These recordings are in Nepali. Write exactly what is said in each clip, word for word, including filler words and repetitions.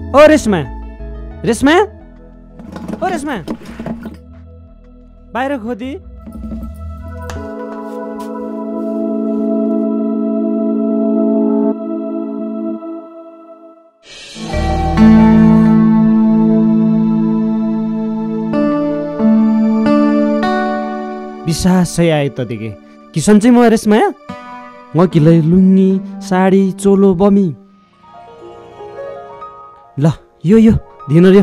ओ रेशमा रेशमा ओ रेशमा बाहिर खोदी विश्वासै आयो त देखे कि सन्चै म रेशमा म किलै लुङ्गी साडी चोलो बमी ल यो यो दिन यो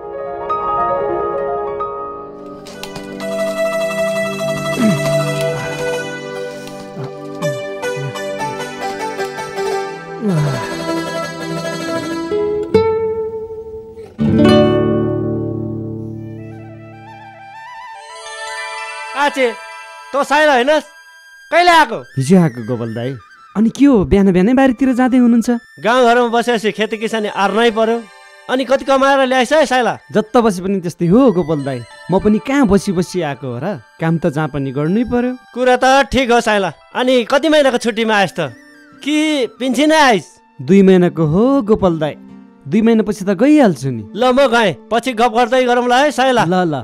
आचे तो साइला हैनस् कहिले आएको? हिजो आएको गोपाल दाई। अनि के हो बिहान बिहानै बारीतिर जाँदै हुनुहुन्छ? गाउँघरमा बसेपछि खेती किसानी आर्नै पर्यो। अनि कति कमाएर ल्याइस है साइला? जत्ता बसी पनि त्यस्तै हो गोपाल दाई। म पनि कहाँ बसी बसी आएको हो र, काम त जहाँ पनि गर्नै पर्यो। कुरा त ठिक हो साइला। अनि कति महिनाको छुट्टीमा आइस त कि पिन्छी नै आइस? दुई महिनाको हो गोपाल दाई। दुई महिनापछि त गइहाल्छु नि। ल म गएँ, पछि गफ गर्दै गरौँला है साइला। ल ल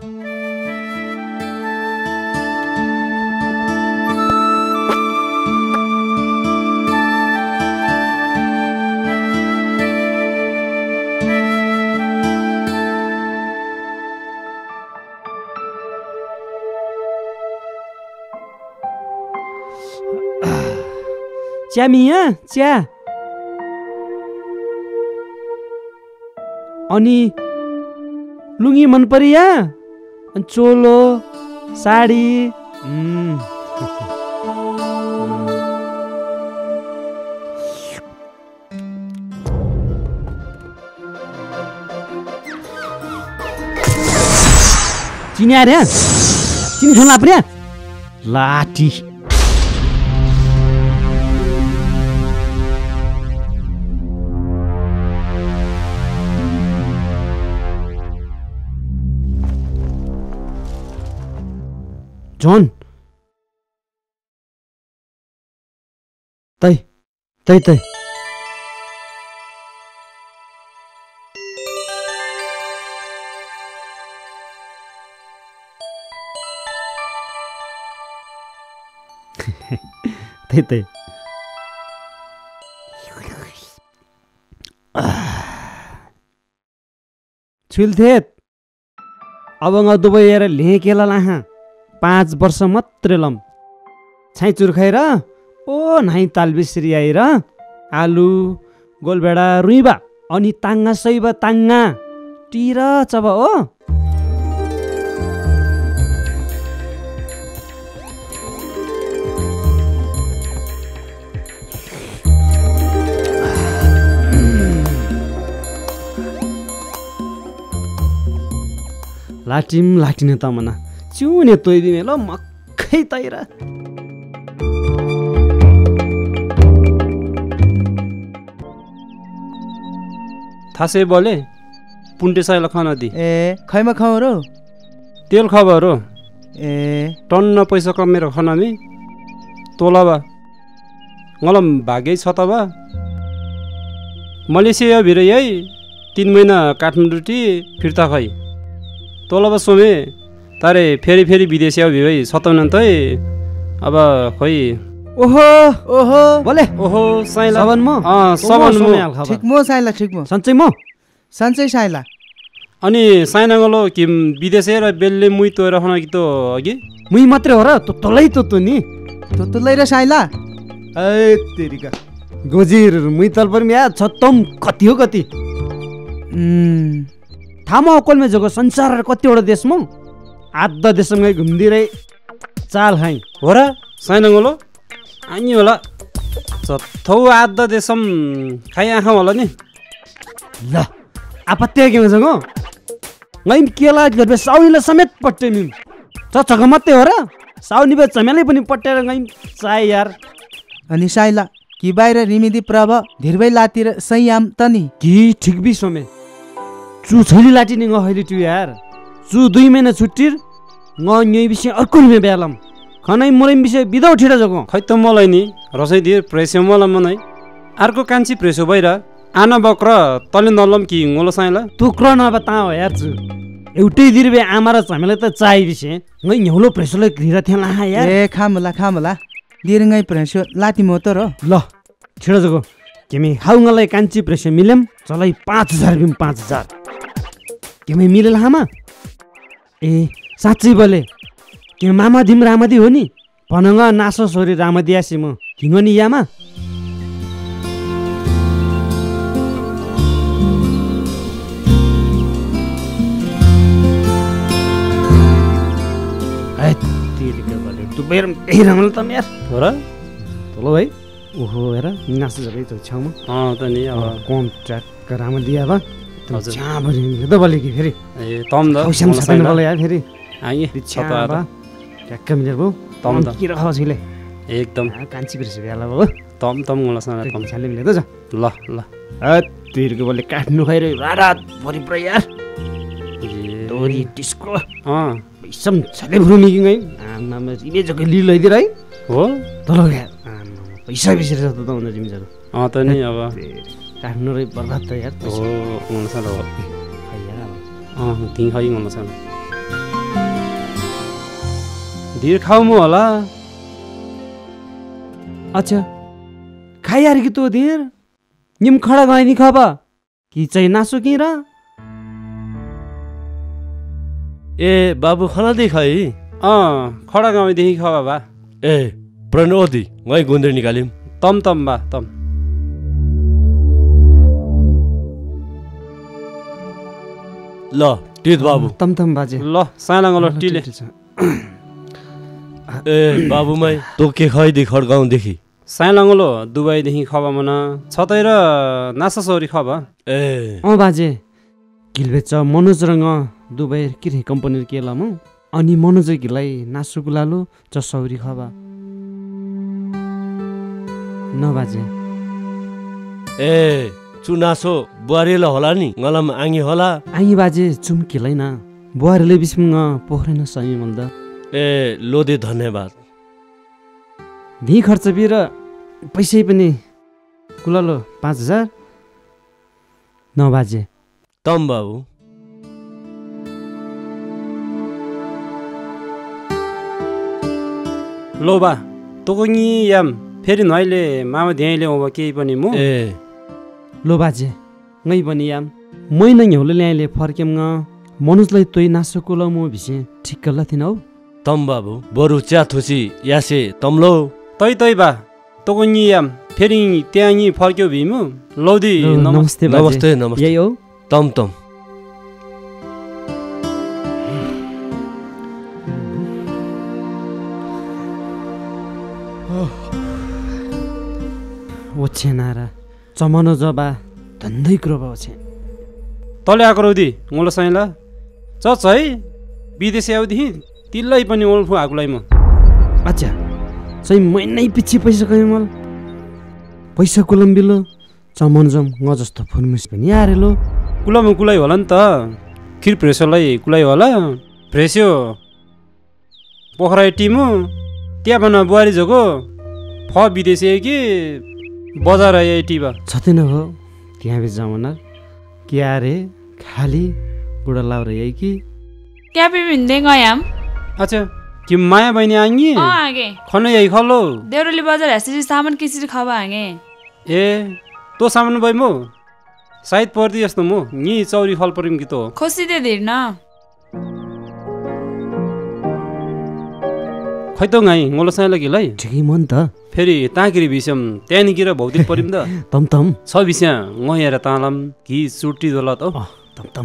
च्या मिया च्या। अनि लुङ्गी मन परिया? अनि चोलो साडी चिनी आर्या चिनी खान लाग्यो लाठी। जोन तै तै तै तै तै छुल्थेत अब दुबई हेर ले केला लाहा पाँच वर्ष मात्रै लम छाइ चुर्खाएर ओ नाइ तालबिसरी आएर आलु गोलभेडा रुइबा अनि ताङ्गा सैबा ताङ्गा टिर चब हो। लाटिम लाटिने त मना चुने तोइदिने ल मक्खै तैरा। थासे बोले पुन्टे साइला खाना दि ए खैमा खाऊ रो तेल खबर हो ए टन्न पैसा कमेर खानामी तोला बा गलम भागै छ त बा मलेसिया भिरै है तीन महिना काठमाडौँ टी फिर्ता खै तोला बा सोमे तारे फेरि फेरि विदेशी आउ भिबै सताउन त अब खोइ ओहो ओहो बोले ओहो साइला सबन म अ सबन म ठीक म साइला ठीक म सन्चै म सन्चै साइला। अनि साइना गलो कि विदेशी र बेलले मुइ तोएर खना कि तो अघि मुइ मात्रै हो र तो तलै तो तो नि तो तलै र साइला ए तेरीका गोजिर मुइ तल पर म्या छत्तम कति हो कति उम् थामा अकलमे जगो संसार कतिवटा देश म आधा देशमै घुम्दिरै चाल खाइ हो र साइना गलो अनि होला चथौ आधा देशम खाइ आखा होला नि ल आपत्ति के हुन्छ गो गइम केला गर्बे साउनीले समेत पट्टे नि चचक मात्रै हो र साउनी बे चमेलै पनि पट्टेर गइम चाय यार। अनि साइला कि बाहिर रिमिदी प्रभ धिरबै लातिर सयाम तनी कि ठीक बि सोमे चु छैली लाटी नि गहैली टु यार चु दुई महिना छुट्टिर न न्यय विषय अर्को निमे बेलम खनै मोरम विषय बिदा उठेर जगो खै त मलाई नि रसै दिए प्रेसो मलाई मनै अर्को कान्छी प्रेसो भइरा आना बक्र तले नलम कि गोलो साइला तुक्र नबता हो यार छु एउटै दिर्बे आमा र हामीलाई त चाहि बिसे ngै न्यौलो प्रेसरले घिरा थिएन यार ए खामला खामला दिरङै प्रेसो लाति मोतो र ल छिडो जगो केमी हाउङलाई कान्छी प्रेसो मिलेम चलै पाँच हजार बिम पाँच हजार केमी मिलेल हामा ए साँच्चै बोले के मामा दिम रामदी हो नि भनङ नासो छोरी रामदी आसी म हिँगो नि यामा तु बेर ए रमल त यार हो र तलो भाइ ओहो हेर नासो जबै त छाउमा अँ त नि अब कन्ट्र्याक्ट राम दिया बा हजुर छा भरि त बोले कि फेरि ए तम द औसम छतन बोले यार फेरि आइए छा बा ट्याक्क मिलेर भो तम द कि रह छिले एकदम कान्छी बिर्स बेला भो तम तम गोला साइला तम छाले मिले त जा ल ल अ तिरको बोले काट्नु खाइरे रात भरि पुरै यार ए तोरी टिस्को अँ सम छले भ्रुमी कि गई आमा इबे जके ली लइदिर है हो तलो यार आमा पैसा बिसेर त त हुन्छ जिम जरो अँ त नि अब काट्नु रे बर्बाद त यार हो गोला साइला हो खै यार अँ ती खै गोला साइला धीर खाऊ मु होला अच्छा खाइ यार कि तो धीर निम खडा गए नि खबा कि चाहिँ नासो कि र ए बाबु खाना दे खै अँ खडा गाउँदेखि ख बाबा ए प्रणोदी गई गुन्द्रे निकालिम तम तम बा तम ल टित बाबु तम तम बाजे ल साइला गलो टिले ए बाबुमाई तो के खै दे खडगाउँदेखि साइलाङ्गलो दुबईदेखि खबा मन छतै र नासा सौरी खबा ए अँ बाजे किलबेच मनोज रङ दुबई किरे कम्पनी केला म अनि मनोज गिलाई नासु गुलालो चसौरी खबा न बाजे ए चुनासो बुहारीला होला नि गलम आङी होला आइ बाजे चुम किलाई न बुहारीले बिस्म पोखरै न सही मल्दा ए लोदे धन्यवाद धी खर्च बिर पैसै पनि कुलालो पाँच हजार न बाजे तम बाबु लो बा तोको नि याम फेरि नहिले मामा ध्याइले अब केही पनि मु ए लो बाजे ngै पनि याम मै न ह्यौले ल्याइले फर्केम न मनुजलाई तोइ नासो कुला म भिसे ठिक्क ल थिन हौ तम बाबु बरु च्या थुसी यासे तमलो तै तै बा तोको नि याम फेरि त्यहाँ नि फर्क्यो भिमु लौदी नमस्ते बाजे नमस्ते नमस्ते यही हो तम तम ओछे नारा चमनो जबा धन्दै कुरो बा ओछे तले आएको रौदी गोलो साइला चच है विदेशी आउँदेखि तिल्लै पनि ओल्फु आगुलाई म अच्छा सही महिनै पछि पैसा कमाइ मल पैसा कुलम बिलो चमन जम न जस्तो फुर्मुस पनि आरेलो कुलामा कुलाइ होला नि त खिर फ्रेसोलाई कुलाइ होला फ्रेस्यो पोखरा टिमु त्यहाँ भन बुहारी जोको फ विदेशी कि बजार आइ टिबा छतै न हो त्यहाँ बे जमना के आरे खाली बुढा लाउर यही कि क्या भी भिन्दै गयाम अच्छा कि माया बहिनी आङ्गी अँ आगे खन यही खलो देउरली बजार हेसेरी सामान किसिरी खबा आगे ए तो सामान भइ मो सायद पर्दी जस्तो मो नि चौरी फल परिम कि तो खोसी दे दिर न खै त गाई गोलो साइला गिलाई ठिकै मन त फेरि ताँकिरी भिसम त्यहाँनिर भौतिक परिम त तम तम छ विषय गएर तालम कि चुट्टी दोला त अँ तम तम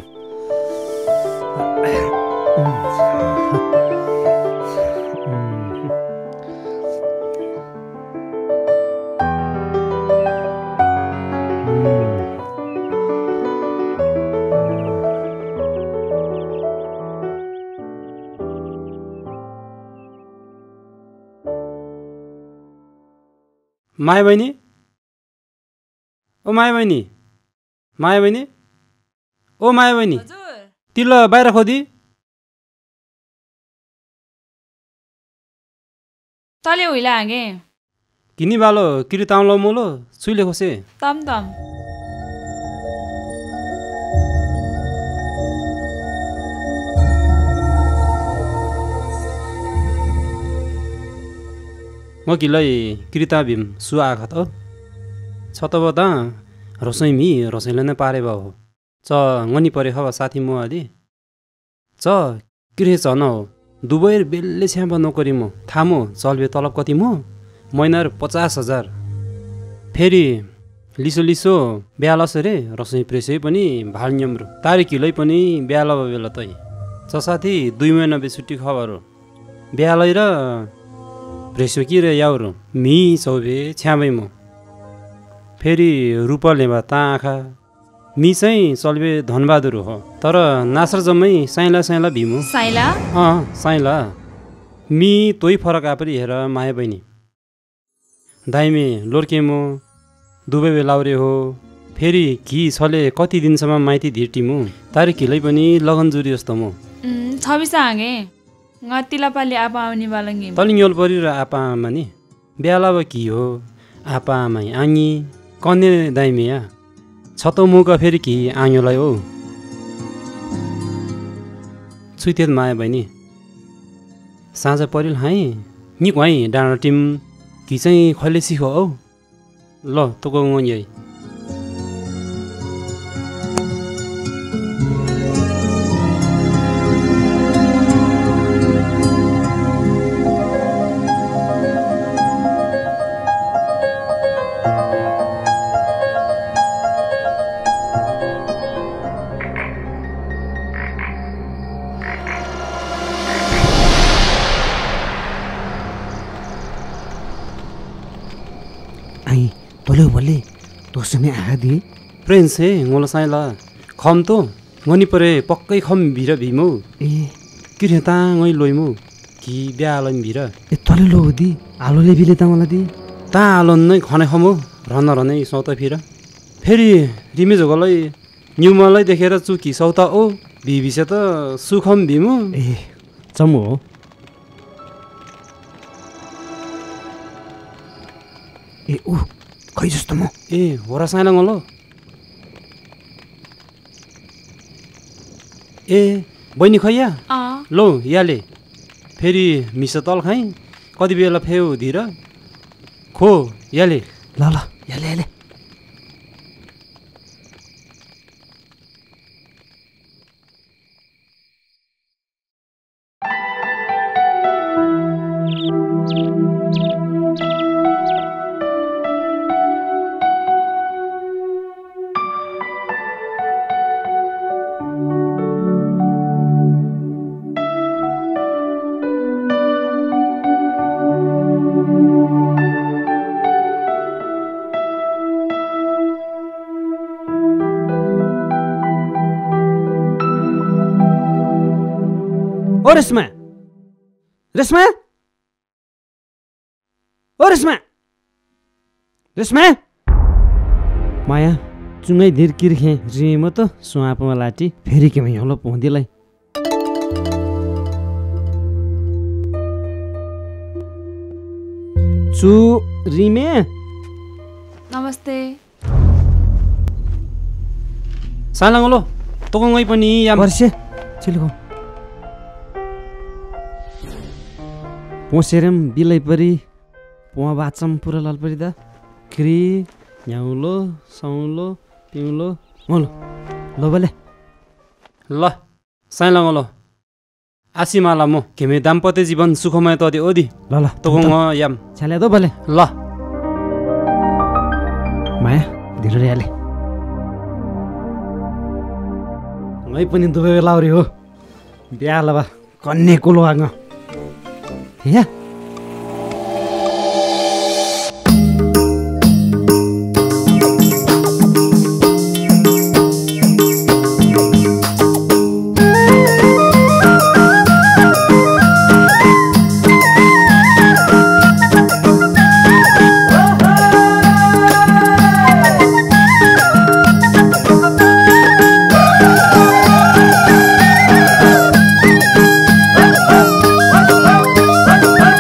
माया बहिनी ओ माया बहिनी माया बहिनी ओ माया बहिनी हजुर तिल बाहिर खोदी तले हुइला आगे किनी बालो किरी ताउलो मोलो सुइले खोसे तम तम गकिलाई कृता भीम सु आखा त छतब त रसोई मी रसोईले नै पारे भयो च ngani परे खबा साथी म आदि च किरे छ न हो दुबई बेलले छ्याम नोकरी म थामो चलबे तलब कति म महिनार पचास हजार फेरि लिसो लिसो ब्यालस रे रसोई प्रेसै पनि भाल्यम्रो तारिखिलै पनि ब्याल बेला तै च साथी दुई महिना बे छुट्टी खबर ब्यालै र प्रेसो कि रे याउरो मी चौबे छ्यामै म फेरि रूपा लेबा ता आँखा मी चाहिँ चल्बे धनबहादुर हो तर नासर जम्मै साइला साइला भीमु साइला अँ साइला मी तोही फरक आपरी हेर माया बहिनी दाइमे लोर्केमो दुबई बेलाउरे हो फेरि घि छले कति दिनसम्म माइती धिर्टिमु तारिखिलै पनि लगन जुरी जस्तो म छबिसा हागे ngatiला पाले आपा आउने बालंगी तलिङल परि र आपा आमा नि ब्यालाब कि हो आपा आमाई आङी कन्ने दाइमेया छतो मुका फेरि कि आङोलाई हो छुइतेत माया बहिनी साँझ परिल हाई नि खुवाई डाँडा टिम कि चाहिँ खैले सिखो औ ल तोको यही बोले बोले तो समय आ दिए फ्रेन्ड्स हे ngola साइला खम तो ngani परे पक्कै खम भिर भिमौ ए किरे ता ngoi लोइमु कि ब्यालन भिर ए तले लो दि आलोले भिले ता मलाई दि ता आलन नै खने खमु रन रनै सौता फिर फेरि रिमे जोगलै न्युमलै देखेर चुकी सौता ओ भिभिसे त सुखम भिमु ए चमो हो ए उ खै जस्तो म ए होरा साइला ngolo ए बहिनी खैया अ लो याले फेरि मिस तल खाइ कति बेला फेउ धिर खो याले ल ल याले याले ओ रेशमा रेशमा ओ रेशमा रेशमा माया चुङै धिर किर्खे रिम त सुआपमा लाटी फेरि केमै होला पहुँदिलाई चु रिमे नमस्ते साला ngolo तोको ngoi पनि याम वर्षे छिलको पोसेरम बिलै परि पोवा बाचम पुरा लाल परि दा क्री न्याउलो सौलो पिउलो ngolo lo bale ल साइला ngolo आसीमाला म केमे दाम्पत्य जीवन सुखमय तदि ओदि ल ल तोको ng याम छाले दो बले ल माया धिरो याले मै पनि दुबई लाउरी हो बिहा लबा कन्ने कुलो आङ या Oh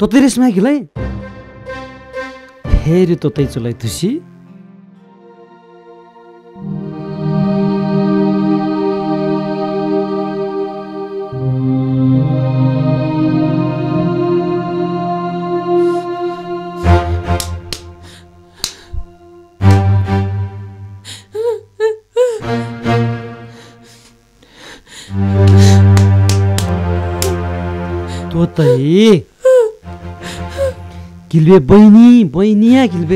तोतै रेसमा गिलै फेरि तोतै चुलै तुसी तोतै गिल्बे बहिनी बहिनिया गिल्बे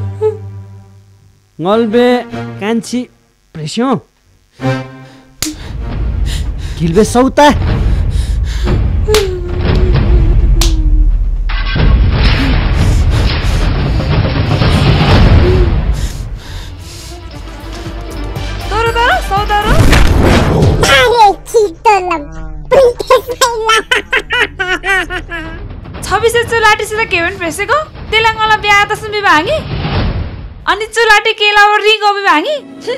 ngolbe कान्छी प्रेस्यो गिल्बे सौता तोरो तोरो सौदारो अरे छिटोलम छब्बिस चुलाटीसित के पनि प्रेसेको तेलङ्गाना बिहा त सुन्बी भागी अनि चुलाटी केलावर रिङ ओबी भागी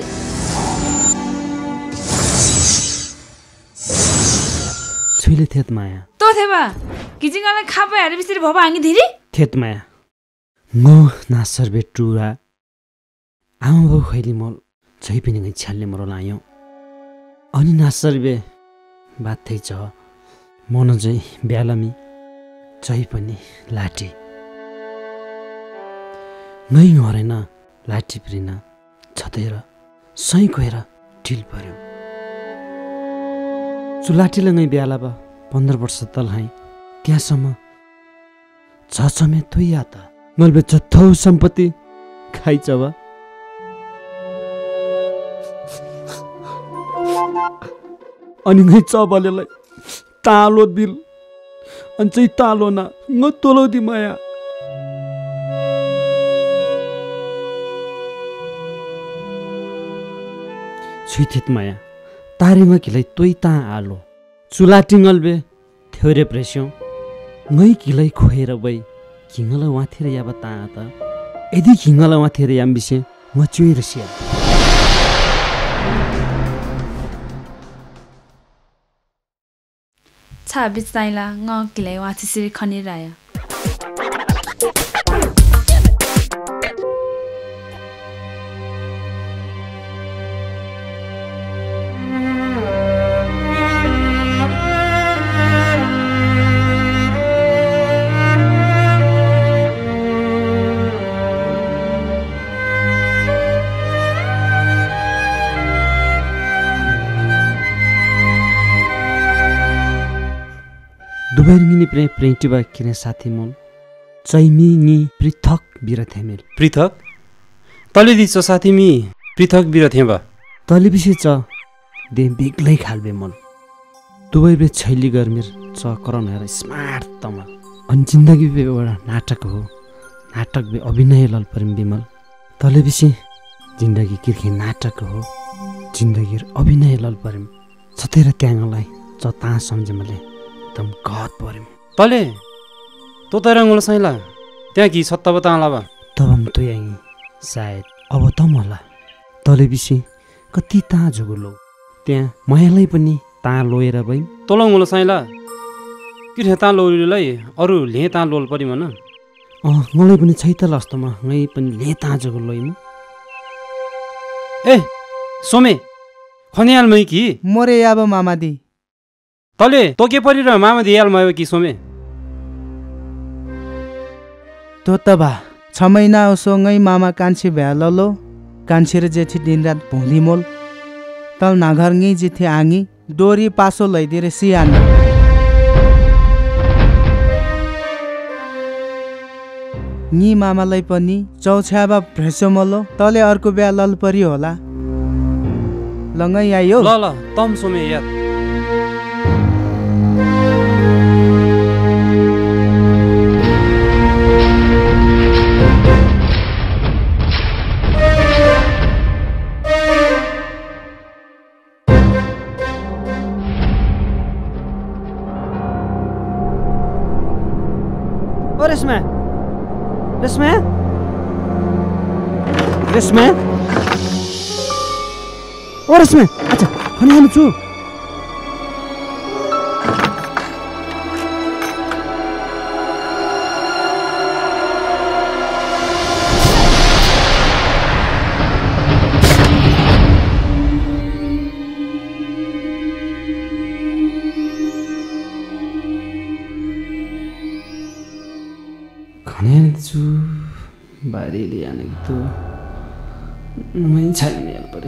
छुइले थेत माया तो थेबा किजिङलाई खापे हारे बिसरी भबा भागी धिरी थेत माया ngो नासर बेटुरा आमा बाउ खैली मल झै पनि गइ छ्याल्ले मरो लायो अनि नासर बे बात थै छ मन चाहिँ ब्यालमी झै पनि लाठी नै हरेन लाठी प्रिन छतेर सही गएर ढिल पर्यो चुलाटीले नै ब्याला बा पन्ध्र वर्ष तल हाई त्यहाँसम्म छछमे थुइया त नलबे चथौ सम्पत्ति खाइछ बा अनि नै चबलेलाई तालो दिल अनि चाहिँ तालो न न तोलो दि माया छुइथित माया तारेमा किलाई तोइ ता आलो चुलाटिङल बे थ्योरे प्रेस्यो ngै किलाई खोएर बई किङला वाथेर याबा ता त यदि किङला वाथेर याम बिसे म चुइर सिया छब्बिस ताइला ng किलाई वाथि सिरी खनिराया दुबैरिङिनी प्रे प्रेन्टिबा किने साथी मोल चैमी नि पृथक बिरथेमेल पृथक तले दिसो साथी मी पृथक बिरथेबा तले बिसे च दे बेग्लै खालबे मोल दुबै बे छैली गर्मिर च करन हेर स्मार्ट तम अनि जिन्दगी बे एउटा नाटक हो नाटक बे अभिनय लल परिम बिमल तले बिसे जिन्दगी किर्खे नाटक हो जिन्दगी अभिनय लल परिम सतेर त्याङलाई च ता सम्झमले तम गत पर्यम तले तो तरंगल सैला त्यहाँ कि सत्ता बताला बा तबम तो यही सायद अब त मला तले बिसी कति ता जगुलो त्यहाँ मायालाई पनि ता लोएर भइ तोलंगल सैला किर्हे ता लोइलाई अरु ले ता लोल परि मन अ मलाई पनि छै त लस्तमा ngै पनि ले ता जगुलोइ म ए सोमे खनियाल मै कि मोरे याब मामादी तले तो के परि र मामा दियाल मयो कि सोमे तो त बा छ महिना उसो ngै मामा कान्छी भ्याललो कान्छी र जेठी दिनरात भोलि मोल तल नाघर ngै जिथे आङी डोरी पासो लैदिरे सियान नि मामालाई पनि चौछ्याबा भ्रेसोमलो तले अर्को बिहा लल परि होला लङै आयो ल ल तम सोमे याद रेशमा रेशमा रेशमा ओ रेशमा अच्छा खनि हाल्नु छु खनेछु बारीले आनेको त मै छैन यार परे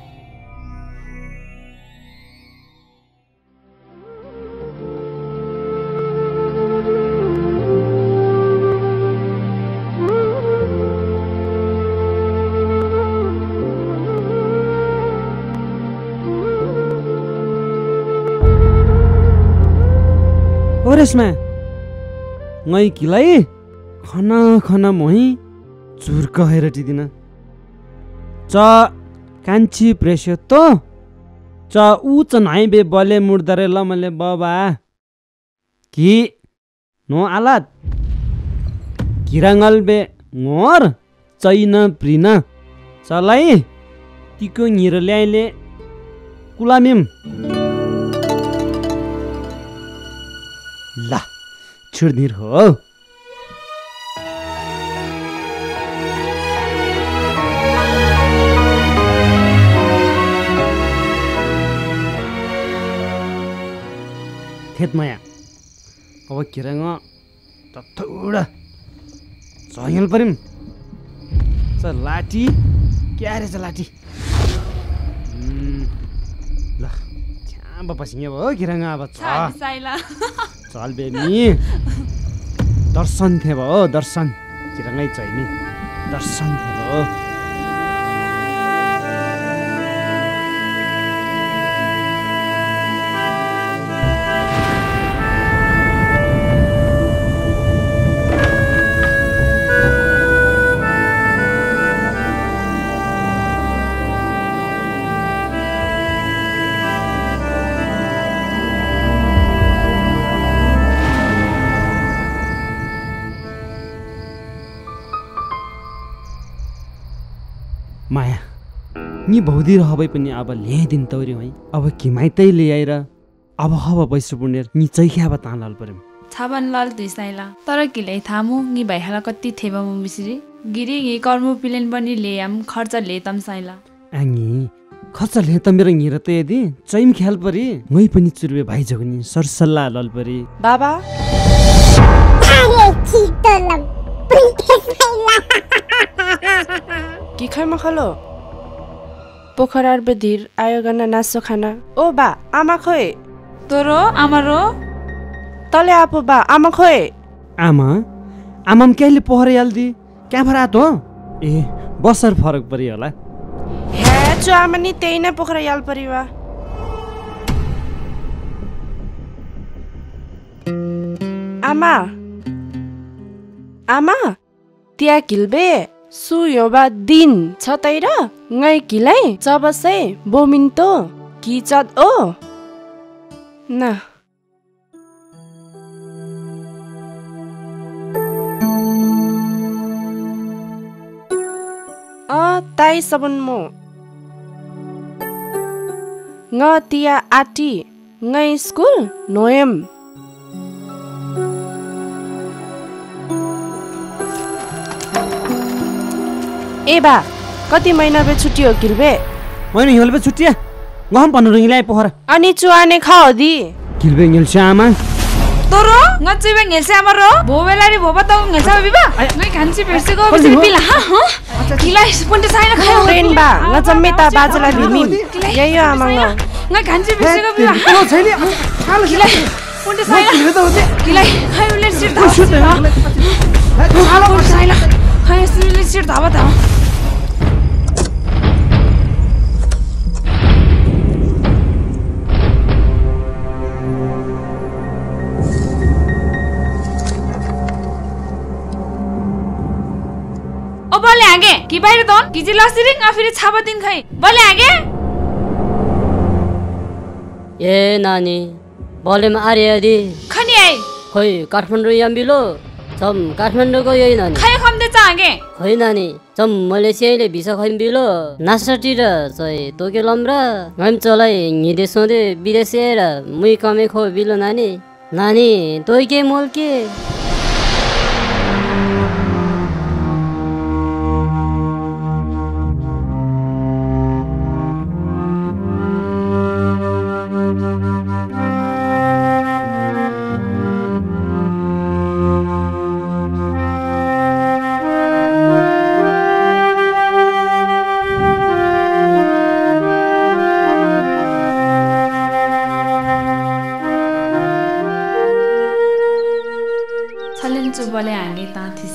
ओरेसमा ngै किलाई खना खना मोही चुर्क हेरटिदिन च कान्छी प्रेस्यो त च उच नाइ बे बले मुर्दरे ल मले बाबा कि नो आलात किरांगल बे ngor चैना प्रिना चलाई तिको निर ल्याइले कुलामिम ला छिर्दिर हो थेतमाया अब किरंग तथुडा चयल परिम च लाठी क्या रे च लाठी ल छ्याम बपसिङ भयो किरंग अब छ साइला चल बेनी दर्शन थे भयो दर्शन किरंगै चाहिने दर्शन थे भयो माया नि भौदी रहबै पनि अब ल्याइदिन तौरी है अब किमाइतै ल्याएर अब हब बैसु पुनेर नि चैख्याब तानलाल परम छाबन लाल दुई साइला तर किलै थामु नि भाइहाला कति थेबा मु बिसरी गिरी गे कर्म पिलेन पनि लेयाम खर्च लेतम साइला आङी खर्च ले त मेरो गिर त यदि चैम ख्याल परी मै पनि चुर्बे भाइ जगनी सरसल्ला लल परी बाबा अरे छिटोलम कि खैमा खलो पोखरार बेधिर आयो गना नासो खाना ओ बा आमा खोए तोरो आमारो तले आपो बा आमा खोए आमा आमाम केले पोखर याल्दी क्या फरात हो ए बसर फरक परि होला हे चो आमा नि त्यही नै पोखरा याल परिवा आमा आमा त्या किल्बे सुयोबा दिन छ तैर ngै किलै चबसै बोमिन्तो किचत ओ ना अ ताई सबन मो ng tia ati ngै स्कुल नोयम ए बा कति महिना बे छुट्टी हो किल्बे मैले हिलबे छुट्टिया गहम पन्नु रङिलाई पोखर अनि चुवाने खाओ दी किल्बे ङेल आमा तोरो ngacui bang ngelse amaro bobelari boba tau ngelse biba ngai kanchi persego bisri pila ha ha kilai ponte saina khayo train बा ng जम्मेता बाजला भिमिम ययो आमाङ ngai kanchi persego biba किलो छैन हाल kilai ponte saina kilai khayo le sir da हाल ponte saina khayo le sir da ba da बले आगे कि बाहिर दोन कि जिल्ला सिरिङ आफिरी छाबा दिन खै बले आगे ए नानी बलेमा आर्यादी खनि आइ खोइ काठमाडौँ याम्बिलो छम काठमाडौँको यही नानी खै खम्दे च आगे खोइ नानी छम मलेसियाले भिसा खैम्बिलो नासटी र चाहिँ तोके लम्रा हम चलाई हिँडे सोधे विदेशी र मुई कमे खो बिलो नानी नानी तोके मोल के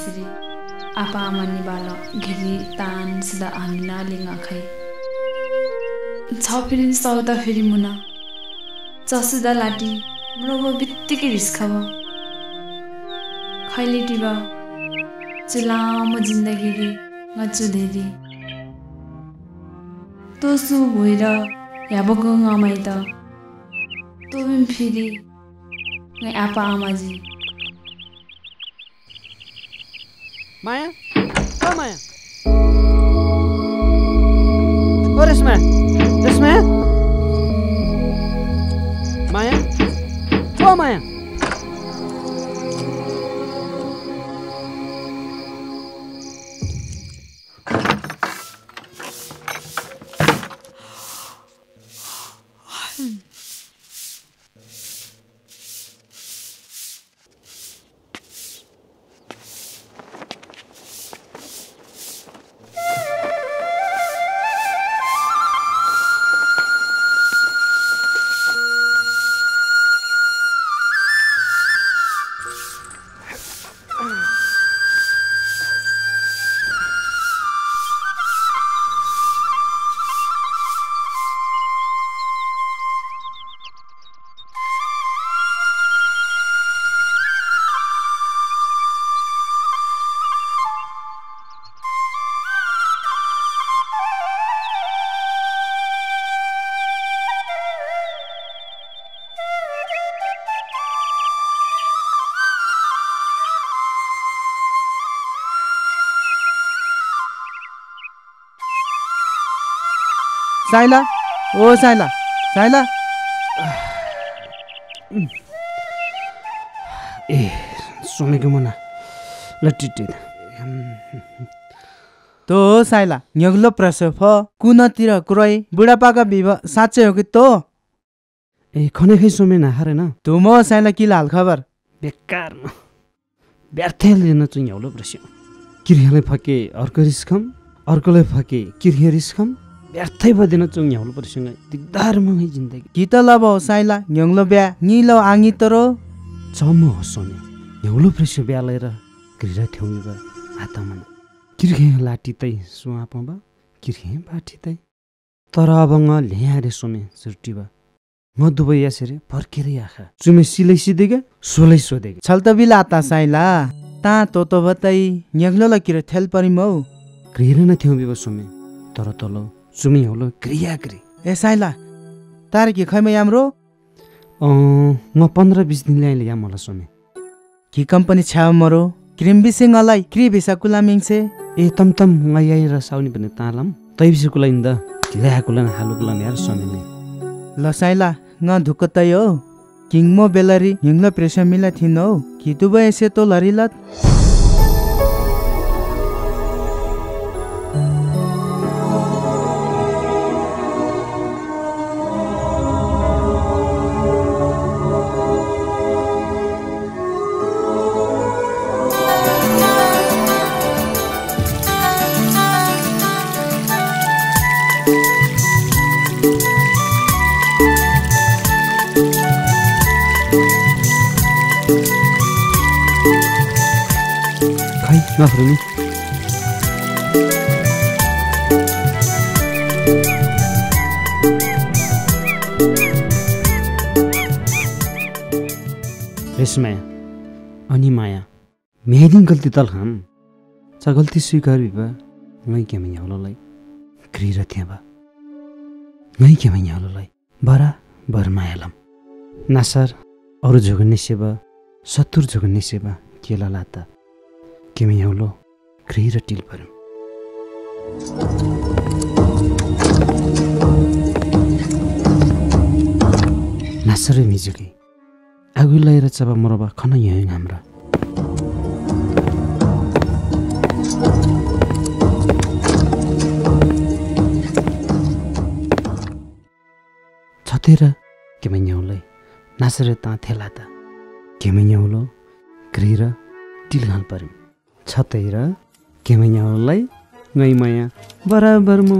बिदेसरी आपा आमा निबाल घिरी तान सिदा हानिना लिंगा खै छ फेरि सौदा फेरि मुना चसुदा लाटी मरो बित्तिकै रिस्खब खैले टिबा चलाम जिन्दगी रे ngchu धेरै तोसु भएर याबको ngमai त तोबिम फेरि ngai apa amaji माया ओ माया ओ रेशमा रेशमा माया ओ माया साइला ओ साइला साइला ए सोमेको मना लटिटे तो साइला न्यगलो प्रसव फ कुनतिर कुरै बुढापाका बिव साँच्चै हो कि तो ए खने खै सोमे ना हारे न तुम साइला कि हाल खबर बेकार न व्यर्थै लिन चाहिँ हौलो प्रश्न किर्याले फके अर्को रिस्कम अर्कोले फके किर्या रिस्कम व्यर्थै बदिन चाहिँ हौलो प्रश्न दिगदार मङै जिन्दगी कि त लब साइला न्यगलो ब्या निलो आङी तरो चम हो सोमे हौलो प्रश्न ब्या लिएर किर्या थ्यौबा हातमा किर्खे लाटी तै सुवा पबा किर्खे बाटी तै तर अबङ ल्यारे सोमे सुर्टिबा म दुबई यासेरे फर्केरै आखा चुमे सिलै सिदेगा सोलै सोदेगा छल त बिलाता साइला ता तो तो बतै न्यगलो ल किर थेल परिमौ क्रियर न थ्यौ बिबो सोमे तर तलो चुमे हौलो क्रिया क्रि ए साइला तार के खैमा यामरो अ म पन्ध्र बीस दिन ल्याइले या मलाई सोमे कि कम्पनी छाव मरो क्रिम बिसिङलाई क्रि भिसा कुला मिङसे ए तम तम ngayai र साउनी पनि तालम तै बिस कुला इंदा ल्या कुला हालु कुला यार सोमे ने ल साइला न धुकतै हो किङमो बेलरी हिङलो प्रेसर मिला थिनौ कि दुबई से तो लरिलत नफरनी रेशमाया अनि माया मेहदिन गल्ती तल हम चा गल्ती स्वीकार बिबा ngै के मै हौललाई क्रिर थ्याबा ngै के मै हौललाई बरा बर मायालम नासर अरु जोगन्ने सेवा सत्तुर जोगन्ने सेवा केला लाता केमी हौलो क्रिर टिल परम नासर मिजुकी आगु लाएर चबा मरबा खन यही हमरा छतेर केमै न्याउलाई नासर ता थेला त केमै न्याउलो क्रिर टिल हाल परम छतेर केमै न्याउलाई ngै माया बराबर म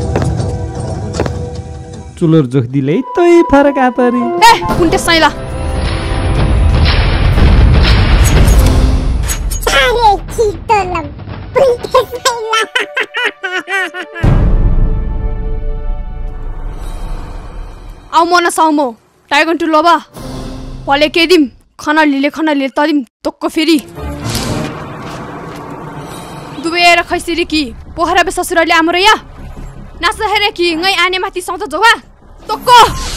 चुलर जोख दिले तै फरक आपरी ए कुन्टे साइला तलब पुलिस साइला आउ मन साउमो टाइगन टु लोबा भले के दिम खाना लिले खाना लिले तदिम तक्को फेरि दुबेर खैसिरी कि पोखरा बे ससुराले हाम्रो या नास हेरे कि ngै आने माथि सौत जोवा तक्को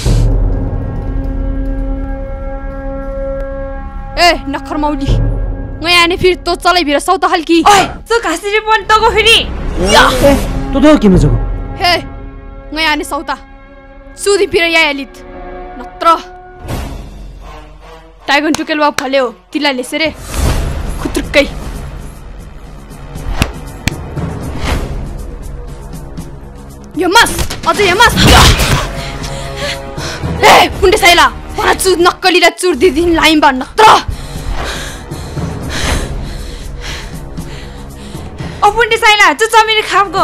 ए नखर मौली ngै आने फिर तो चलै भिर सौत हल्की ओइ तो खासिरी पन तको फेरि ए तो तो के मजको हे ngै आने सौता सुदी फिर या एलित नत्र टाइगन टुकेलवा फल्यो तिला लेसेरे खुत्रुक्कै यमस अझ यमस ए पुण्डे साइला परा चुर नक्कलीला चुर दिदिन लाइम बा नत्र ओ पुण्डे साइला चु चमिरी खापको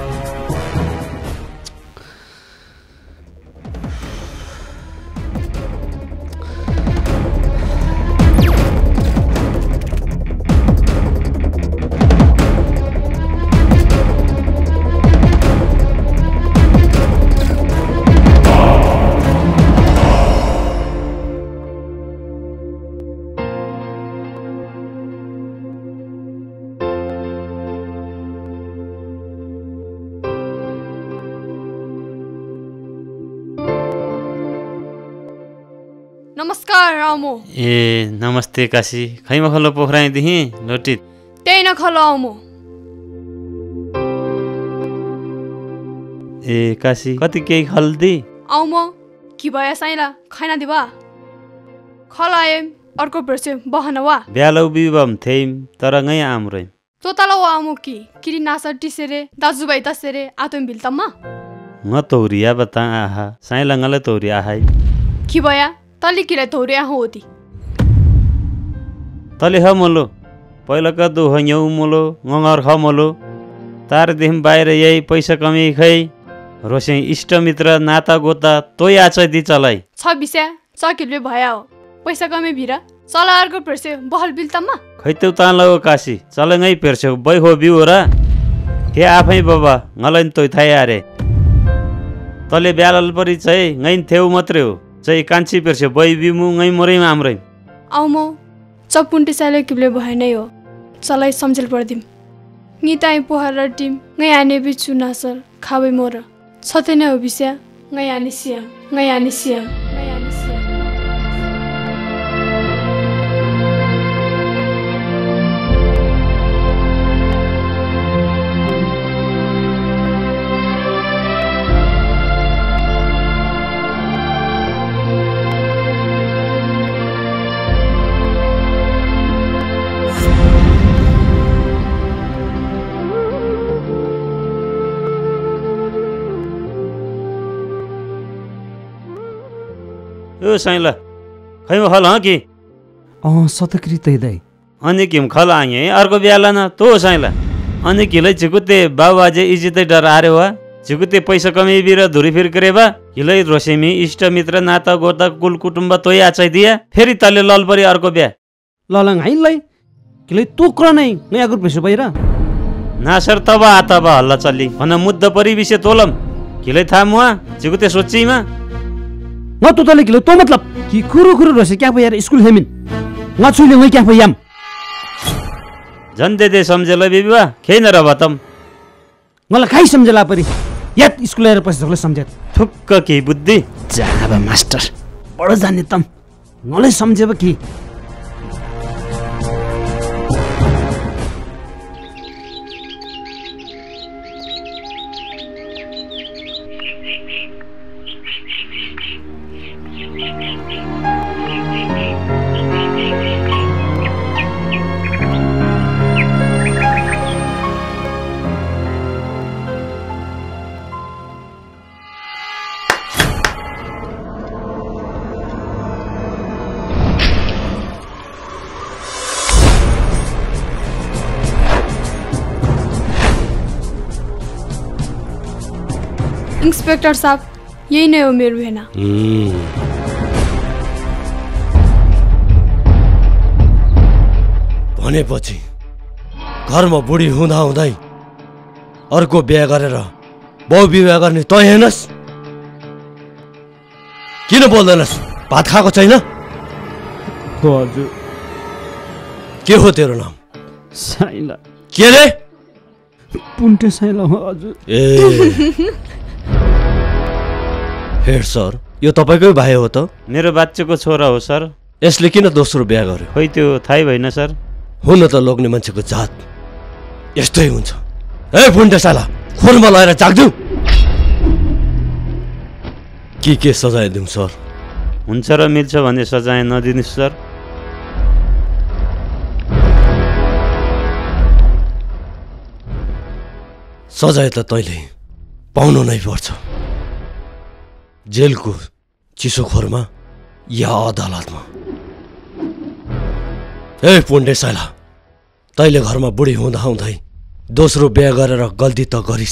नमस्कार रामो ए नमस्ते काशी खैमा खलो पोखराई दिही लोटित त्यही न खलो आउमो ए काशी कति केही खल्दी आउमो कि भया साइला खाना दिबा खलाएम अर्को पर्से बहनवा ब्यालौ बिबम थेम तर ngै आम्रै तोतालो आउमो कि किरि नासटी सेरे दाजुबाई त सेरे आतम बिल्तम्मा म तौरिया बता आहा साइला ngले तौरिया हाइ कि भया तले किरा तौरिया होती तले ह मोलो पहिला का दो हयौ मोलो ngंगर ह मोलो तार देम बाहिर यही पैसा कमी खै रोसे इष्ट मित्र नाता गोता तोय आछ दि चलाई छ बिस्या चकिलबे भया हो पैसा कमी भिरा चला अर्को पर्से बहल बिल्तम्मा खैतौ तान लो काशी चल ngै पेर्छौ बै हो बिउ र के आफै बाबा ngलन तोय थाय आरे तले ब्यालल परिचय ngै थेउ मात्रै हो चाहिँ कान्छी पेर्छौ बै बिमु ngै मोरै आम्रै आउमो चपुन्टी साले किबले भए नै हो चलाई सम्झेल पर्दिम निताई पोहर टिम ngै आने बिचु नासर खाबै मोर छते नै हो बिस्या ngै आने सिया ngै आने सिया ngै आने सिया ओ साइला खैमा खल ह कि अँ सतक्री तै दै अनि किम खल आए अर्को ब्याला न तो साइला अनि किलै झुकुते बाबाजे इज्जतै डर आरे वा झुकुते पैसा कमी बिर धुरी फिर करेबा किलै रोसेमी इष्ट मित्र नाता गोता कुल कुटुम्ब तोय आचै दिया फेरि तले ललपरी अर्को ब्या ललङ हाइलै किलै तोक्र नै नयाँ ग्रुप पेसो बाहिर नासर तबा आतबा हल्ला चल्ली भन मुद्दा परि विषय तोलम किलै था मुआ झुकुते सोचिमा न तो तले किलो तो मतलब कि खुरु खुरु रसे क्या यार स्कुल हेमिन न छुइले ngै क्या याम झन्डे दे सम्झेला बिबा खेन र बतम मलाई खाइ सम्झेला परि यात स्कुल हेर पछि झगले सम्झे थुक्क के बुद्धि जाब मास्टर बडो जाने तम मलाई सम्झेब कि इन्स्पेक्टर साहब यही नै हो मेरो भेना भनेपछि घरमा बुढी हुँदा हुँदै अर्को बिहा गरेर बहु विवाह गर्ने तँ हेर्नस् किन बोल्दैनस् भात खाएको छैन हजुर के हो तेरो नाम साइला के रे पुन्टे साइला हो हजुर ए हेड सर यो तपाईँकै भाइ हो त मेरो बाच्चोको छोरा हो सर यसले किन दोस्रो बिहा गर्यो खोइ त्यो थाहै भएन सर हुन त लोग्ने मान्छेको जात यस्तै हुन्छ ए पुन्टे साला खोरमा लगाएर चाक्दिउ के के सजाय दिउँ सर हुन्छ र मिल्छ भने सजाय नदिनुहोस् सर सजाय त तैँले पाउनु नै पर्छ जेलको चिसो खोरमा या अदालतमा ए पुन्डे साला तैँले घरमा बुढी हुँदा हुँदै दोस्रो बिहा गरेर गल्ती त गरिस्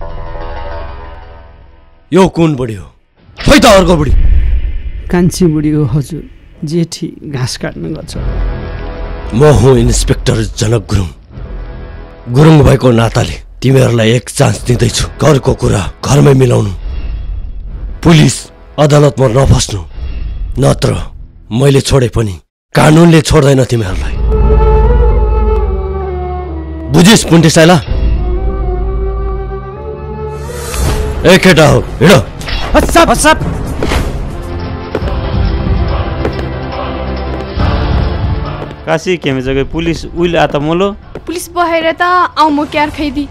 यो कुन बुढी हो खै त अर्को बुढी कान्छी बुढी हो हजुर जेठी घाँस काट्न गर्छ म हुँ इन्सपेक्टर जनक गुरुङ गुरुङ भएको नाताले तिमीहरूलाई एक चान्स दिँदैछु घरको कुरा घरमै मिलाउनु पुलिस अदालतमा नफस्नु नत्र मैले छोडे पनि कानुनले छोड्दैन तिमीहरूलाई बुझिस् पुन्टे साइला ए केटा हो हिँड हस्साप हस्साप काशी केमे जग्गा पुलिस उइल आता मोलो पुलिस बहेर त आउ म क्यार खैदी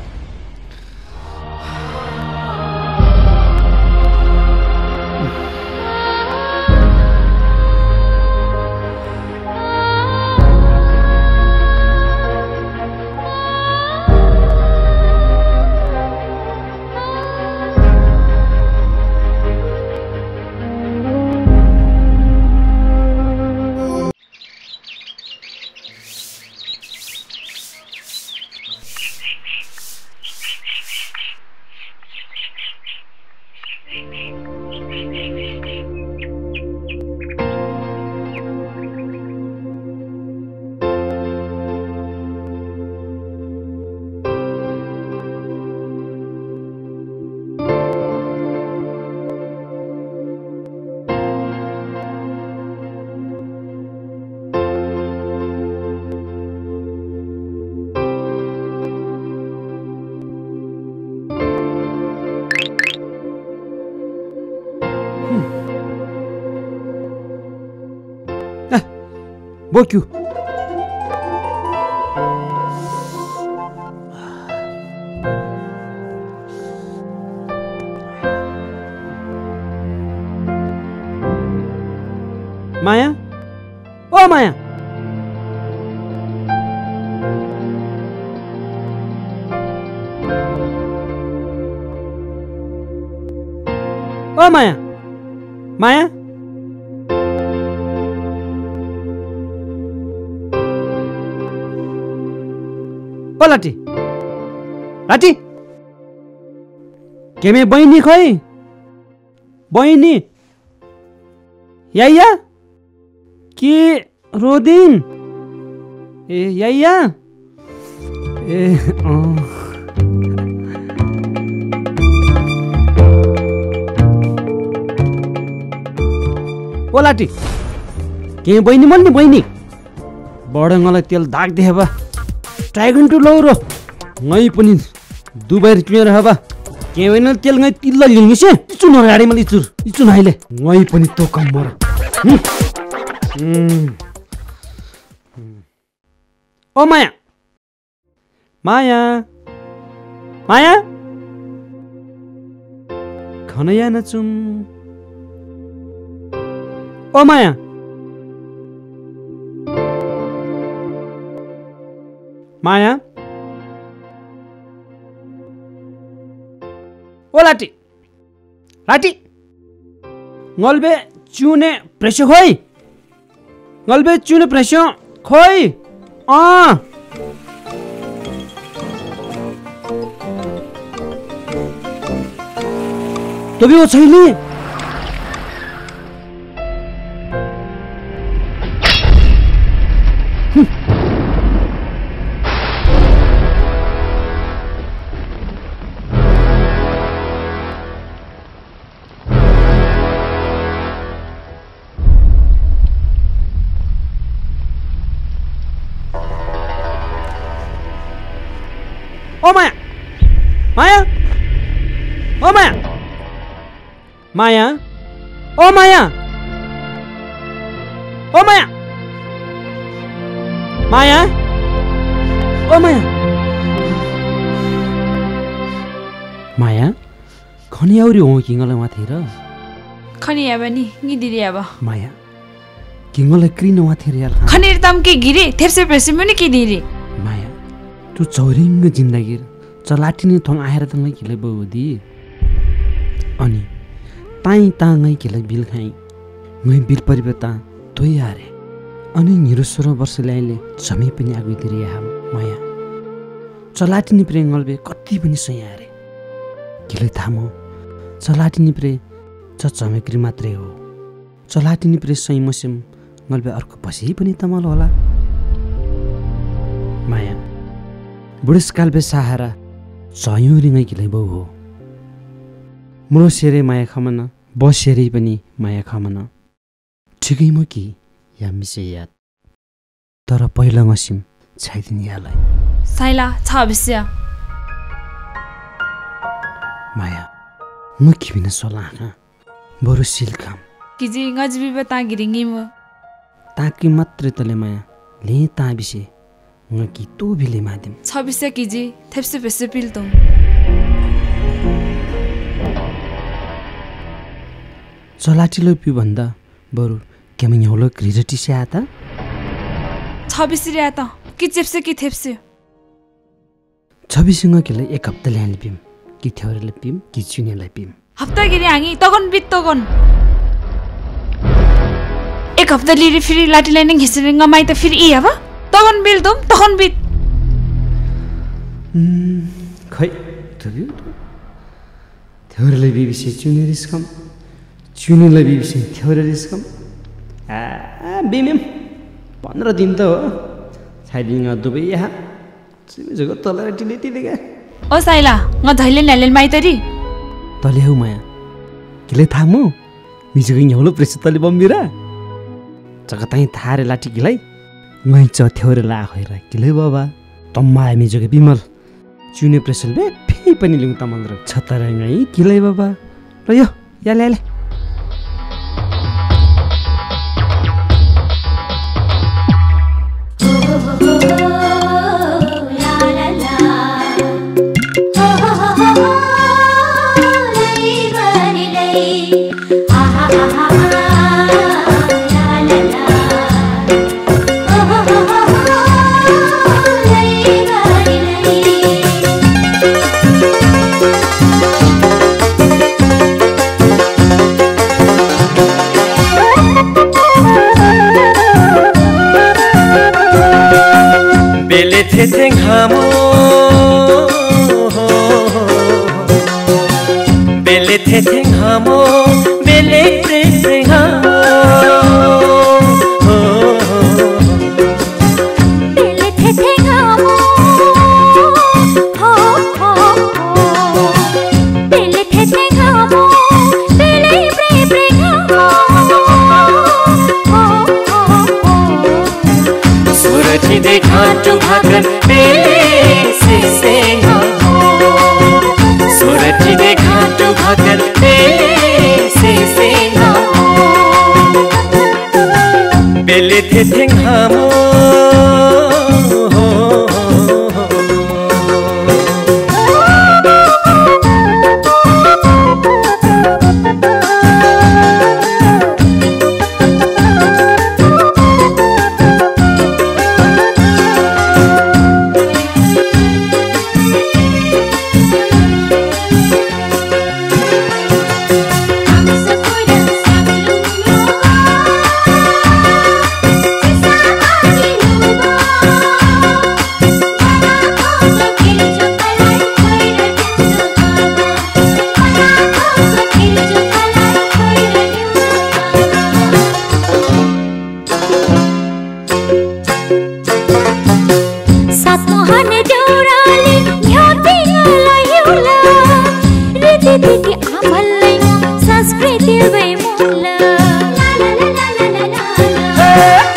बोक्यू माया ओ माया ओ माया माया ओ लाटी लाटी केमे बहिनी खोइ बहिनी याया कि रोदिन ए याया ए अँ ओ लाटी के बहिनी मन नि बहिनी बडङ्गलाई तेल दाग दे हेबा ट्राइगन टु लौ र ngै पनि दुबार किनेर हेबा के होइन तेल ngै तिल्ला लिनु से चुन गाडी मलाई चुर चुन हाइले ngै पनि तो कम मर ओ माया माया माया खनया नचुम ओ माया माया ओ लाटी लाटी ngolbe चुने प्रेसो खोइ ngolbe चुने प्रेसो खोइ अँ तभी वो छैली ओ माया माया ओ माया माया ओ माया ओ माया माया ओ माया माया खनी आउरी हो किङलाई माथि र खनी आबा नि गिदिरी आबा माया किङलाई क्रिन माथि र यार खनी तम के गिरी थेप्से पेसे पनि के दिरी माया तू चौरिङ जिन्दगी चलाटिने थङ आएर त मै किले बौदी अनि ताई ताङै किले बिल खाइ मै बिल परिबता तोइ आरे अनि निरो सोह्र वर्ष ल्याइले समय पनि आगुदिरी हाम माया चलाटिने प्रेंगलबे कति पनि सही आरे किले थामो चलाटिने प्रे च चमेक्री मात्रै हो चलाटिने प्रे सही मसिम गल्बे अर्को पछि पनि तमल होला माया बुढेसकालबे सहारा चयौँ रिङै किलै बौ हो मुलो सेरे माया खमन बसेरै पनि माया खमन ठिकै म कि या मिसे याद तर पहिला मसिम छाइदिन यालाई साइला छ विषय माया म कि बिना सोलाखा बरु सिलकाम किजी गजबी बता गिरिङी म ताकि मात्र तले माया ले ता बिसे न कि तो बिले मादिम छ विषय किजी थेप्से पेसे पिल तुम चलाटिलो पि भन्दा बरु केमै हौलो ग्रिजटी से आता छ विषय आता कि चेप्से कि थेप्से छबिसँग केलाई एक हप्ता ल्याले पिम कि थ्योरले पिम कि चुनेलाई पिम हप्ता गिरी आङी तगन बित तगन एक हप्ता लिरी फेरि लाटी लाइन घिसेर ngमाइ त फेरि इ अब तगन बिल तुम तगन बित खै तबि थ्योरले बिबिसे चुने रिस्कम चुनेलाई बिबिसे थ्योर रिस्कम आ बिमेम पन्ध्र दिन त हो छाइदिङ दुबै यहाँ जगत तलाई टिलेटी देगा ओ साइला न झैले न्याले माइतरी तले हौ माया किले थामु मिजगै न्याउलो प्रेस तले बम्बिरा जगताई थारे लाटी किलाई मै च थ्योरे ला खैरा किले बाबा तम्मा मिजगै बिमल चुने प्रेसल बे फे पनि लिउ तमल र छतरा ngै किले बाबा र यो या ले ले बेले थे थे घामो बेले थे थे घामो बेले प्रे प्रे घामो बेले थे थे घामो हो हो हो बेले थे थे घामो बेले प्रे प्रे घामो हो हो हो सूरज देखा तो भाकर बेले से से सूरज देखा तो भाकर बेले से से बेले थे थे घामो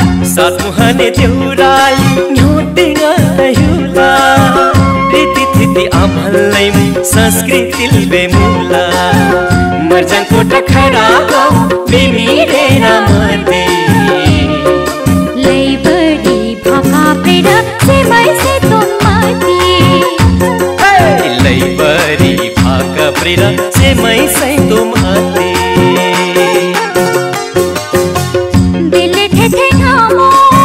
सात मुहाने देउराली न्योटिङ आयुला रीति हिन्दी अमल्लै संस्कृति बेमुला मर्जाङको टखरा गाउँ बिमिरेर मर्दै लैबडी भाका पेर सेमै से तुमाती लैबडी भाका पेर सेमै से तुमाती दिल ठेठे घामो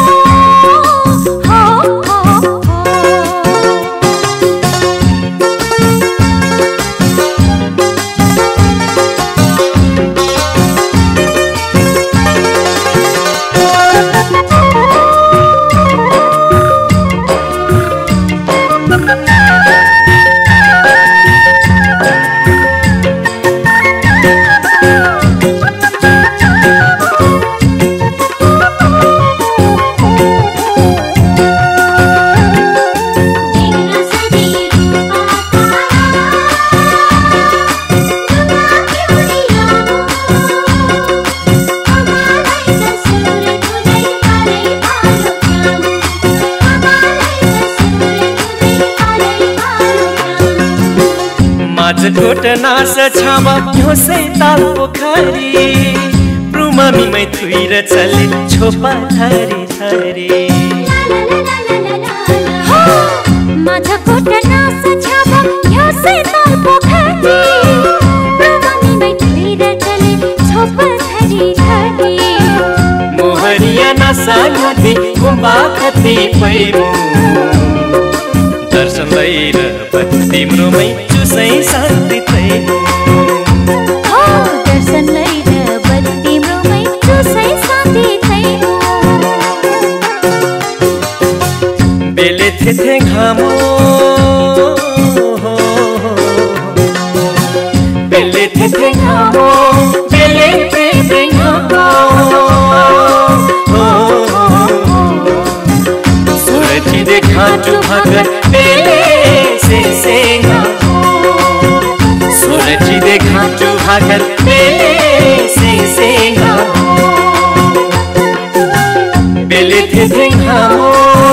नास छामा ह्योसै ताल पोखरी प्रुमामीमै थुइर चले छोपा थरी थरी माझा कोट नास छामा ह्योसै ताल पोखरी प्रुमामीमै थुइर चले छोपा थरी थरी मोहरिया नासा नदी गुम्बा खती पैरु दर्शन लैर तिम्रोमै चुसै शान्ति तैनु हो दर्शन लैर तिम्रोमै चुसै शान्ति तैनु बेले थेथे घामो बेले थेथे घामो बेले प्रेम घामो सुरती देखा टु भागर बेले से से सुरती देखा टु भागर बेले से से बेले थे घामो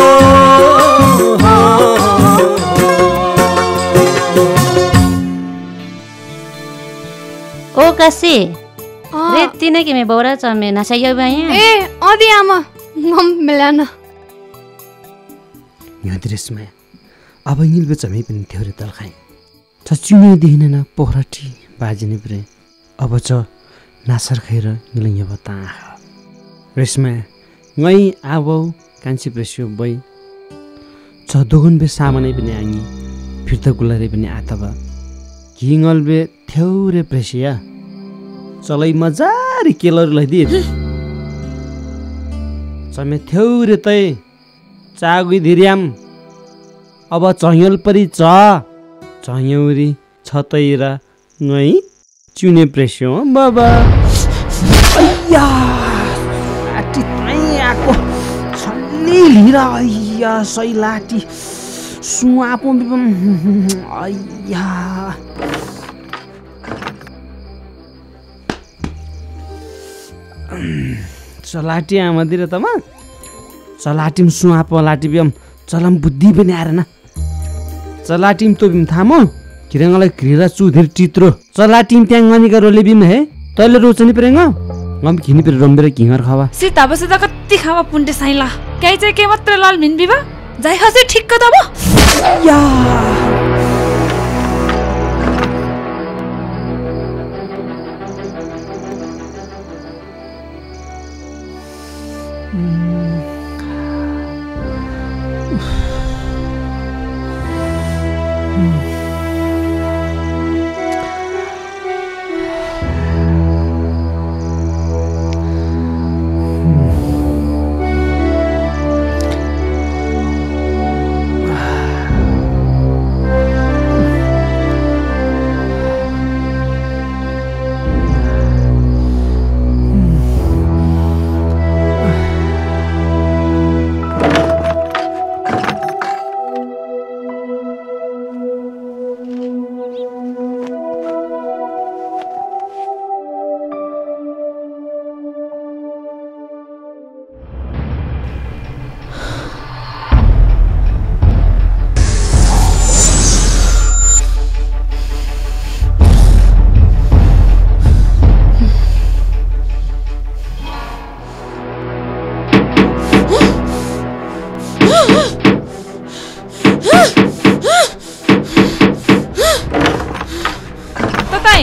ओ काशी रे तिने कि मे बौरा चमे नसायो बाया ए अदि आमा ngom मिलान यहाँ दृश्यमा अब यिनको चमै पनि थ्योरे तल खाइ छ चुने दिहिन न पोखराटी बाजिने प्रे अब च नासर खैर निलङ बता रेसमा ngै आबौ कान्छी प्रेस्यो बै छ दोगुन बे सामानै पनि आङी फिर्ता गुलारे पनि आतबा किङल बे थ्योरे प्रेसिया चलै मजारी केलर लैदि चमे थ्योरे तै चागुई धिर्याम अब चह्यल परि च चह्यौरी छतैरा ngै चुने प्रेस्यो बाबा अय्या लाटी तै आको छल्ली लिरा अय्या सही लाटी सुआपो अय्या चलाटी आमादिर तमा चलाटिम सुआपो लाटी बिम चलम बुद्धि पनि आएन चलाटिम तो बिम थामो किरङलाई क्रिरा चुधिर चित्रो चलाटिम त्याङ गनिका रोले बिम हे तैले रोचनी परेङ गम खिनी पर रम्बेर किङर खावा सीता बसेदा कति खावा पुन्टे साइला कै चाहिँ के मात्र लाल मिन बिबा जाई हसे ठिक्क दब या तपाईँ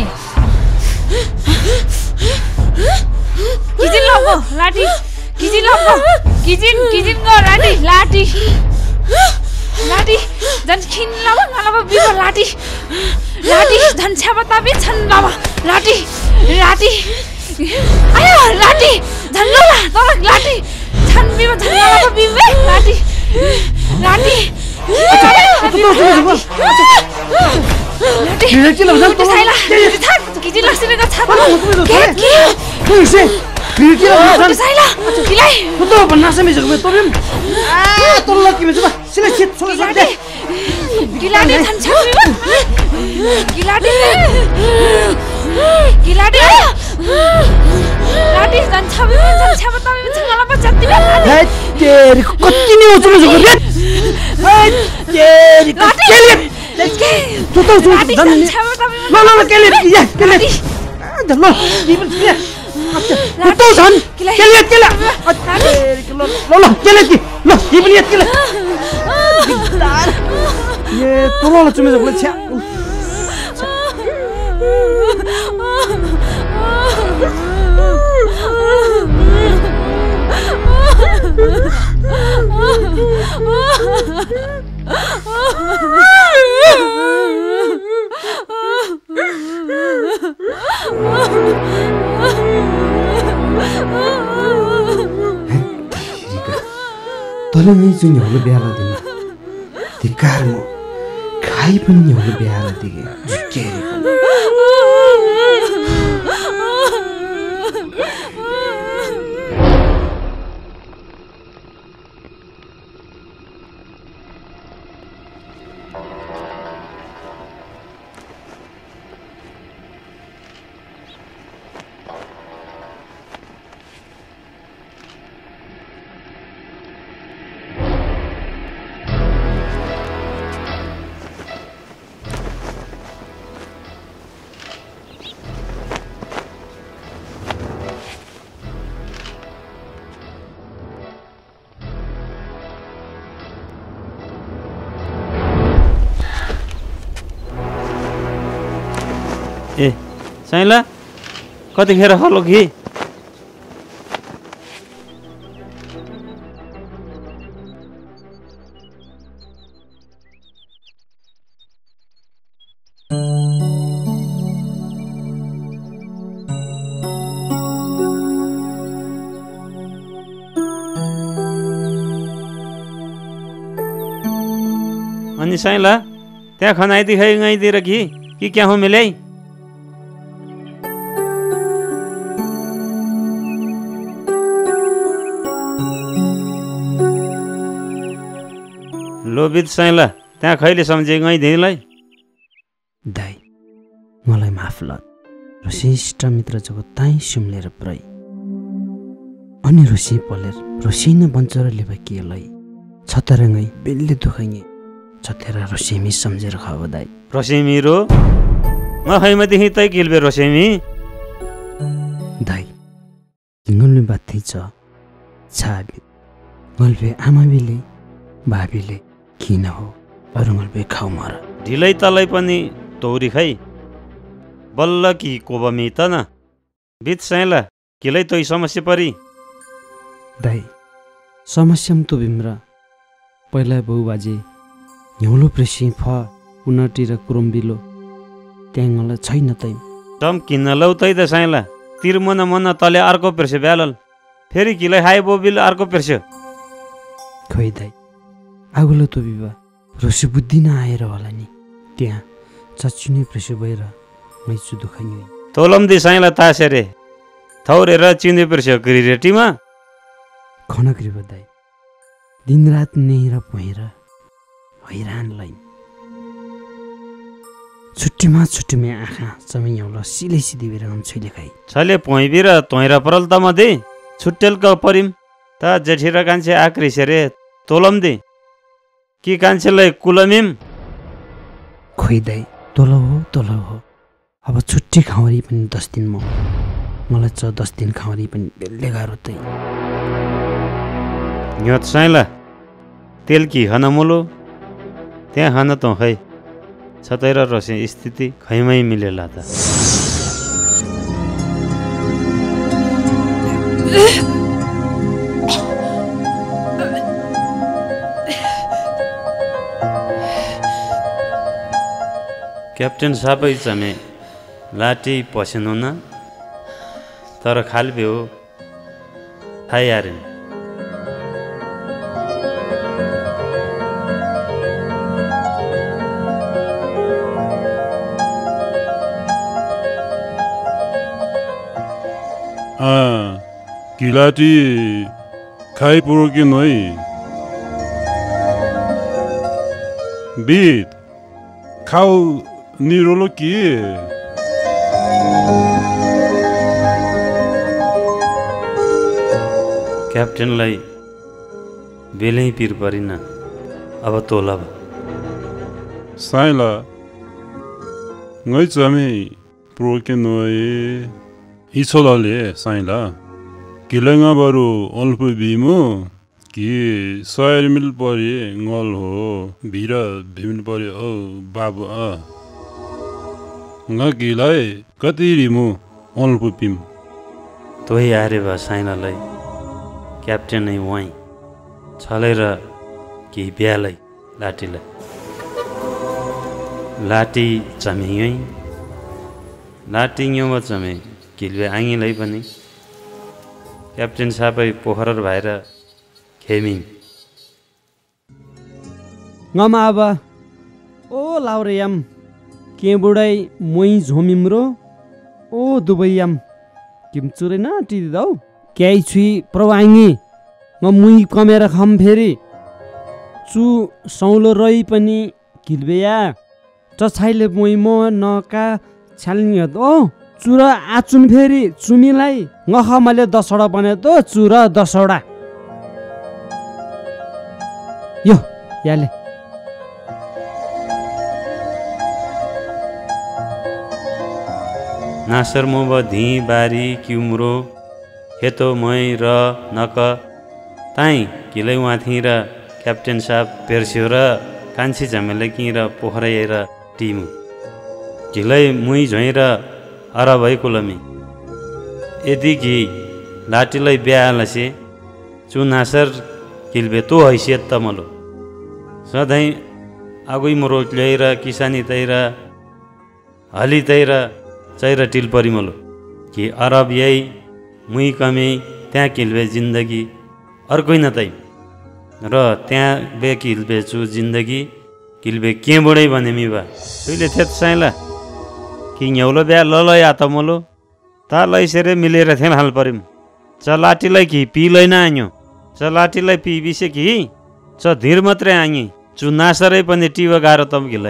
किजिन लग्यो लाठी किजिन लग्यो किजिन किजिन गो लाठी लाठी लाठी झन् खिन लग्यो नलग्यो बिगो लाठी लाठी झन् छ्यामा तापी छन् बाबा लाठी लाठी आयो लाठी झन् लोला तर लाठी छन् बिगो झन् नलग्यो बिबे लाठी लाठी Direct lang Ito sa'yo lang. Kijin lang sila ka tsaba. Kaya, kaya. Ise, direct lang. Ito sa'yo lang. Kilay. Betul, benar saya mesej gue tolong. Ah, tolong lagi mesej. Sila shit, sila shit. Gila deh, tan chabi ba? Gila deh. Gila deh. Ladi tan chabi ba? Tan chabi tabi ba? Changala ba jati ba? Hey, तेरी continue उसमें जो कर Hey, तेरी continue. तू तो तू दन नहीं लो लो लो केले ये केले दन लो ये बन ये तू तो दन केले केले लो लो लो केले की लो ये बन ये केले ये तो लो लो चुमे जो बोले छा तले नै जुन ह्याउले बिहारा दिन धिक्कार म खाइ पनि ह्याउले बिहारा दिगे झुकेरी ए साइला कतिखेर हलो कि अनि साइला त्यहाँ खनाइदी खै गाइदिएर कि कि क्या हो मिलाई लोभित साइला त्यहाँ खैले सम्झे गाइदिएलाई दाइ मलाई माफ ल रोसिष्ट मित्र जगो ताई सुम्लेर पुरै अनि रोसी पलेर रोसी न बन्चर लेबा केलाई छतरङै बेलले दुखैङे छतेरा रोसेमी सम्झेर खाव दाइ रोसेमी रो म खैमा देखि तै किल्बे रोसेमी दाइ ngolbe बाथि छ छाबि ngolbe आमाबिले भाबीले किन हो अरुङल्बे खाउ मर ढिलै तलै पनि तौरी खै बल्ल कि कोबमी त न बिच साइला किलै तोइ समस्या परि दाइ समस्या म तो बिम्रा पहिला बउ बाजे ह्याउलो प्रेसी फ पुनटी र कुरम्बिलो ट्याङला छैन तै टम किन्न लौ तै त साइला तिर मन मन तले अर्को प्रेसे ब्यालल फेरि किलै हाइ बोबिल अर्को प्रेसे खोइ दाइ आगुलो तो बिबा रोसी बुद्धि न आएर होला नि त्यहाँ चच्चिने प्रेसे भएर मैचु दुखाइ तोलम दि साइला तासेरे थौरे र चिने प्रेसे क्रिरेटीमा खना क्रिबा दाइ दिनरात नेहिर पोहेर हैरान लाइन छुट्टीमा छुट्टीमा आँखा चमैयाउला सिलै सिधी बेर हम छैले खाइ छले पोइबिर तोइरा परल त मदे छुट्टेल क परिम त जेठिरा कान्छे आक्री सेरे तोलम दे कि कान्छेलाई कुलमिम खोइ दाइ तोलो हो तोलो हो अब छुट्टी खावरी पनि दस दिन म मलाई च दस दिन खावरी पनि बेलले गाह्रो तै न्योत साइला तेल कि हन मोलो त्यहाँ हन त खै छतैर रसे स्थिति खैमै मिलेला त क्याप्टेन साबै चमे लाटी पसेनो न तर खालबे हो थाहै आरेन किलाटी खाइ पुरोके नोइ बित खाउ निरोलो कि क्याप्टेनलाई बेलै पिर परिन अब तोलब साइला ngoi chame पुरोके नोइ इछोलले साइला किलंगा बरु अल्प बिमु कि सयर मिल परि ngol हो भिरा भिमिन परि ओ बाबु अ nga गिलाई कति रिमु अल्प पिम तोही आरे बा साइनालाई क्याप्टेन नै वही छलेर कि ब्यालै लाटीलाई लाटी चमेयै लाटी न्युमा चमे किलवे आङीलाई पनि क्याप्टेन साबै पोखरर भएर खेमिम ngama aba o laureyam के बुढाइ मोइ झोमिम्रो ओ दुबैयाम किमचुरे न टिदिदौ क्याइ छि प्रवाङ्गी म मुइ कमेर खम फेरि चु सौलो रही पनि किलबेया चछाइले मोइ म नका छ्यालिङ ओ चुरा आचुन फेरि चुमीलाई ngख मैले दसवटा बने त चुरा दसवटा यो याले नासर मोब धी बारी क्युम्रो हेतो मै र नक ताई किलै वाथी र क्याप्टेन साहब पेर्स्यो र कान्छी झमेले कि र पोखरै र टिमु किलै मुइ झै र अर भएको लमी यदि कि लाटीलाई ब्यालसे चु नासर किलबे तो हैसियत त मलो सधैँ आगै मरो ल्याएर किसानी तैर हली तैर चैर टिल परिमलो कि अरब यही मुई कमी त्यहाँ किल्बे जिन्दगी अर्कै नतै र त्यहाँ बे किल्बे छु जिन्दगी किल्बे के बडै भने मिबा तुइले थेत साइला कि न्यौलो ब्या लल या त मलो ता लैसेरे मिलेर थेन हाल परिम चलाटीलाई कि पिलै न आन्यो चलाटीलाई पि बिसे कि च धीर मात्रै आङी चु नासरै पनि टिव गाह्रो तम गिलाई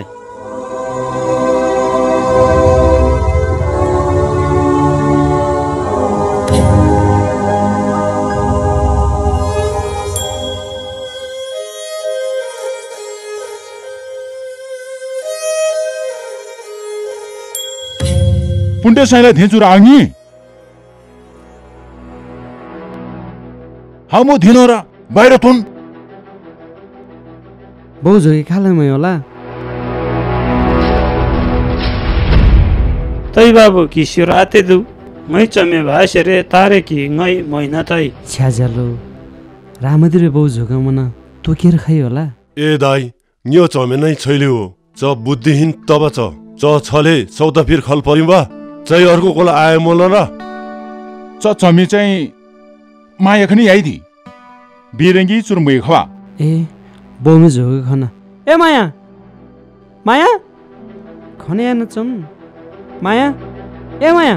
पुन्टे साइला धेचुर आङी हामो धिनो र बाहिर थुन बहुजोगी खालमै होला तै बाबु किसियो राते दु मै चमे भाषरे तारे कि ngै महिना तै छ्याजलो रामदिरे बहुजोगा मन तोकेर खाइ होला ए दाइ न्यो चमे नै छैल्यो च बुद्धिहीन तब च च छले चौध फिर खल परिबा चाहिँ अर्को कोला आयो मोल र च चमी चाहिँ माया खनि आइदि बिरंगी चुरमै खवा ए बोमे जोग खना ए माया माया खने न चम माया ए माया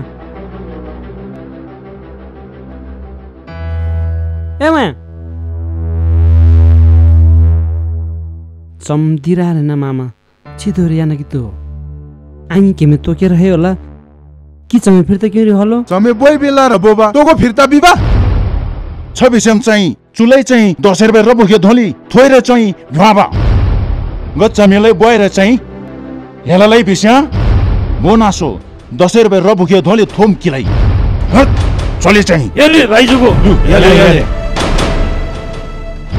ए माया चम दिरा न मामा छिदोर याना कि तो आङी केमे तोकेर हे होला कि चमे फिर्ता केरी हलो चमे बोइ बेला र बोबा तोको फिर्ता बिबा छबिसम चाहिँ चुलै चाहिँ दस रुपैयाँ र बोक्यो धोली थोइर चाहिँ भाबा ग चमेलाई बोएर चाहिँ हेलालाई बिस्या बोनासो दस रुपैयाँ र बोक्यो धोली थोम किलाई चले चाहिँ एले भाइ जुगो एले एले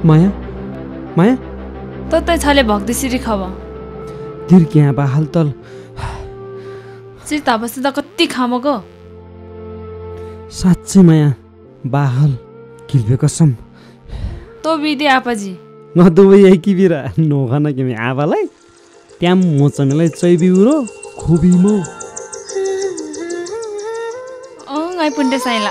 माया माया तो तै छले भक्ति सिरी खब दिर क्या बाहल तल सिर तापसी त कति खाम गो साँच्चै माया बाहल किल्बे कसम तो बिदे आपाजी नदुबै यही कि बिरा नोखाना के मे आबालाई त्याम मोचमेलाई चैबी उरो खोबी मो ओ गाई पुन्टे साइला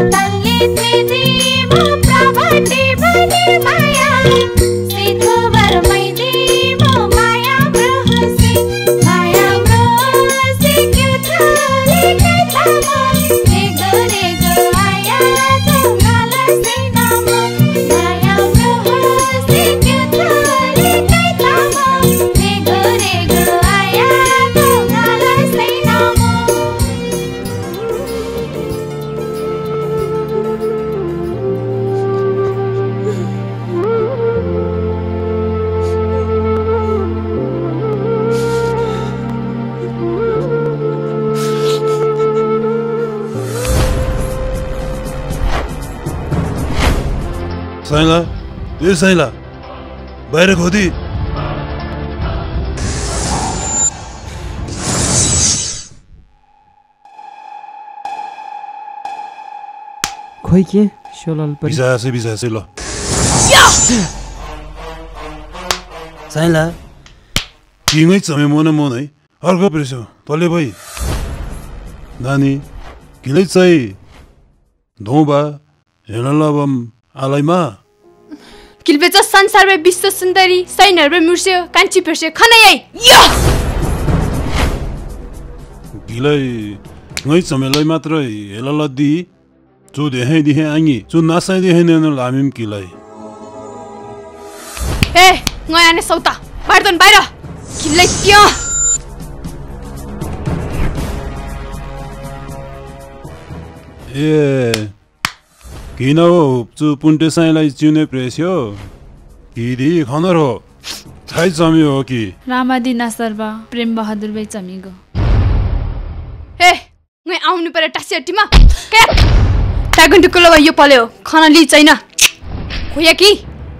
तल्ले तेरी मो प्रभाते बने माया सीधो बर मैदी मो माया ब्रहसी माया ब्रहसी क्यों थाले के थामा रे गो रे गो आया तो गाला से नाम माया ब्रहसी क्यों थाले के थामा रे गो रे गो आया तो गाला से नाम साइला ए साइला बाहिर खोदी खोइ के सोलल परि बिसा से बिसा से ल साइला किङै चमे मन मन है अर्को प्रेसो तले भई नानी किलै चाहिँ धोबा हेललबम आलाइमा किलबेच संसारमै विश्व सुन्दरी सैनहरुमै मुर्स्यो कान्छी फेर्स्यो खनायै या गिलै ngै चमेलाई मात्र हेलल दि चु देहे दिहे आङी चु नासाइ देहे न लामिम किलै ए ngै आने सौता बार्दन बाहिर किलै क्या ए किन हो चु पुन्टे साइलाई चिउने प्रेस्यो किदी खनर हो छाइ चमी हो कि रामादी नासरबा प्रेम बहादुर भाइ चमीगो ए ngै आउनु परे टासी हट्टीमा के टागन टुकुलो यो पल्यो खाना लि छैन खोया कि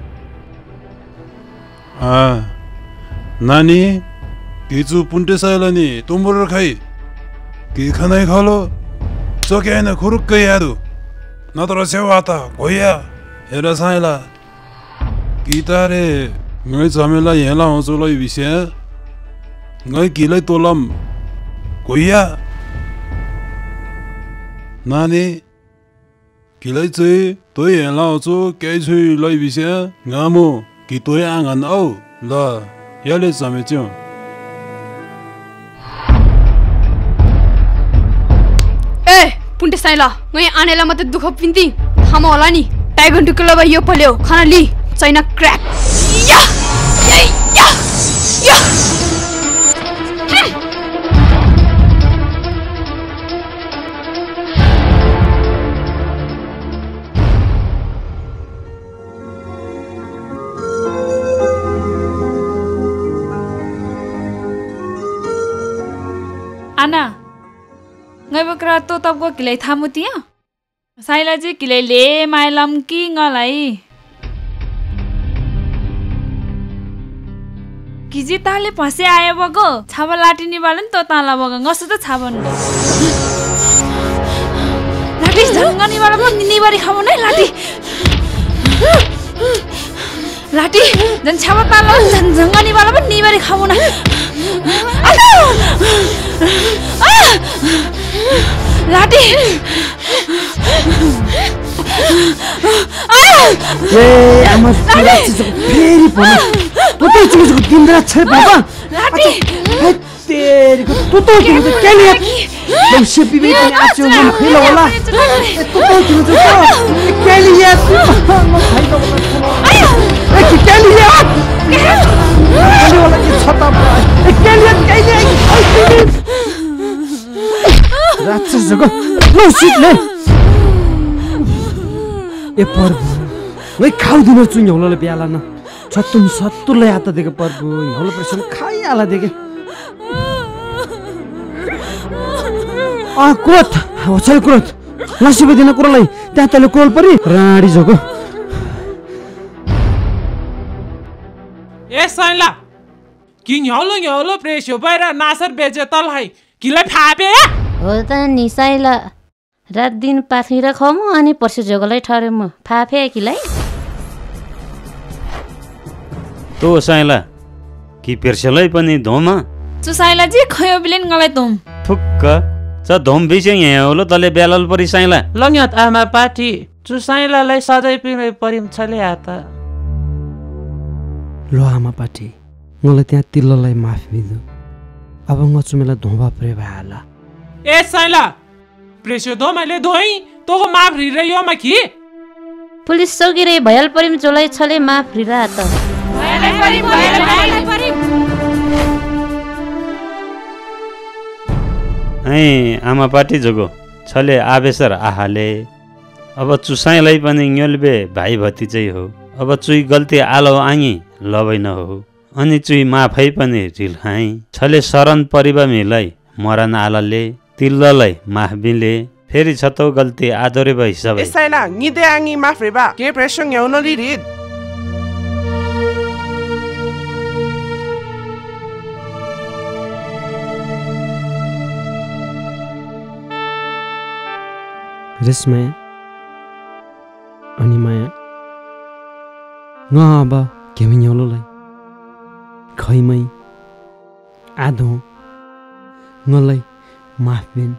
आ नानी किचु पुन्टे साइलाई नि तुमबर खाइ कि खानाइ खालो चोक्याइन खुरुक्क यादु नत्र सेवाता भइया हेर साइला कितारे ngै चमेला हेला हौसलै विषय ngै किलै तोलम कोइया नानी किलै चाहिँ तोइ हेला हौसो कै छु लै विषय गामो कि तोइ आँगन औ ल याले चमेच्यो ए पुन्टे साइला ngै आनेला मते दुख पिन्ती थामा होला नि टाइगन टुकुलो यो पल्यो खाना लि छैन क्र्याक या या या या आना ngai bakra to tap go kilai thamutia saila ji kilai le mailam ki ngalai किजी ताले फसे आयो बगो छाबा लाटिनी बालन तो ताला बगो ngsu त छाबन लाटी जंगनी बाला पनि निबारी खाबो नै लाटी लाटी जन छाबा ताला जन जंगनी बाला पनि निबारी खाबो न लाटी ए आमा लाटी फेरि पनि तो तो चीज को दिन रात छे बाबा लाटी तेरी को तो तो चीज के लिए तुम शिपी भी नहीं आचो मन खेला वाला तो तो चीज को के लिए म भाई को आया ए के लिए के वाला की छता ए के लिए के लिए रात से जगह नो शिट ले ए पर वे खाउ दिनो चुन होला ब्याला न छत्तुम सत्तुले हात देखे पर्बु हलो प्रेसन खाइहाला देखे आ कोत होचल कोत लासी बदिन कुरालाई त्यहाँ तले कोल परि राडी जगो ए सैला किङ हलो हलो प्रेसो बाहिर नासर बेजे तल है किले फाबे हो त नि सैला रात दिन पाखिर खमु अनि पर्सि जगलाई ठरे म फाफे किलाई तो साइला कि पेर्सेलै पनि धोमा चु साइला जी खयो बिलेन गलाई तुम ठुक्क च धोम बिसिङ यहाँ हो ल तले बेलाल परि साइला लङ्यात आमा पाठी चु साइलालाई सधैँ पिँदै परिम छले हात लो आमा पाठी मलाई त्यहाँ तिल्ललाई माफ दिनु अब म चुमेला धोबा प्रे भएला ए साइला प्रेसो दो मैले धोइ तोको माफ रे यो मा कि पुलिस चौकी रे भयल परिम चोलाई छले माफ रिरा त भयल परिम भयल परिम ए आमा पाटी जोगो छले आवेशर आहाले अब चुसाइलाई पनि न्योलबे भाइ भतिजै हो अब चुई गल्ती आलो आङी लबै न हो अनि चुई माफै पनि रिल्हाई छले शरण परिबा मिलाई मरन आलाले तिल्ललाई माफ बिले फेरि छतौ गल्ती आदरे भइ सबै यसैला निदे आङी माफ रेबा के प्रेसङ याउनली रिद रेशमाया अनि माया न अब केमिन्योलोलाई खैमै आधो नलाई माफ बिन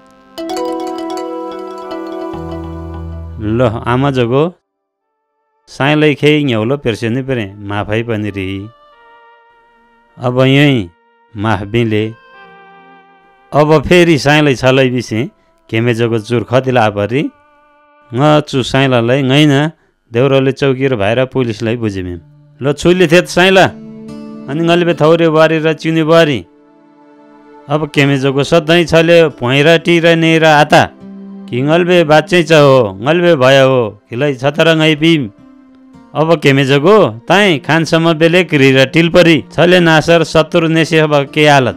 ल आमा जगो साइलाई खे न्याउलो पेर्सेनी परे माफै पनि रि अब यही माफ बिले अब फेरि साइलाई छलै बिसे केमे जगो चुर खतिला परि न चु साइलालाई ngैना देउरले चौकी र भाइरा पुलिसलाई बुझिमे ल छुइले थेत साइला अनि ngलबे थौरे बारी र चिनी बारी अब केमे जगो सधैँ छले भैरा टिरा नेरा आता कि ngलबे बाच्चै छ हो ngलबे भयो हो किलाई छतरा ngै पिम अब केमे जगो ताई खानसम्म बेले क्रिरा टिल परी छले नासर सत्तर नेसे अब के हालत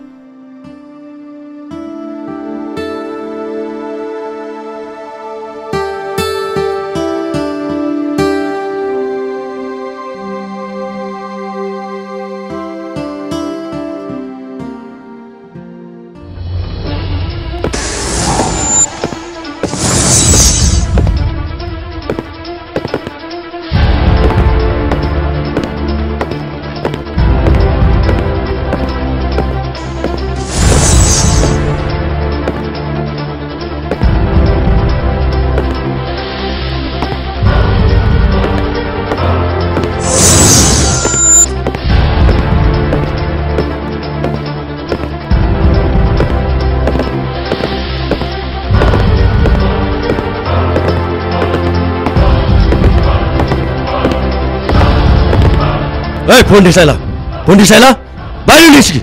ए पुण्डी साइला पुण्डी साइला बाहिर निस्कि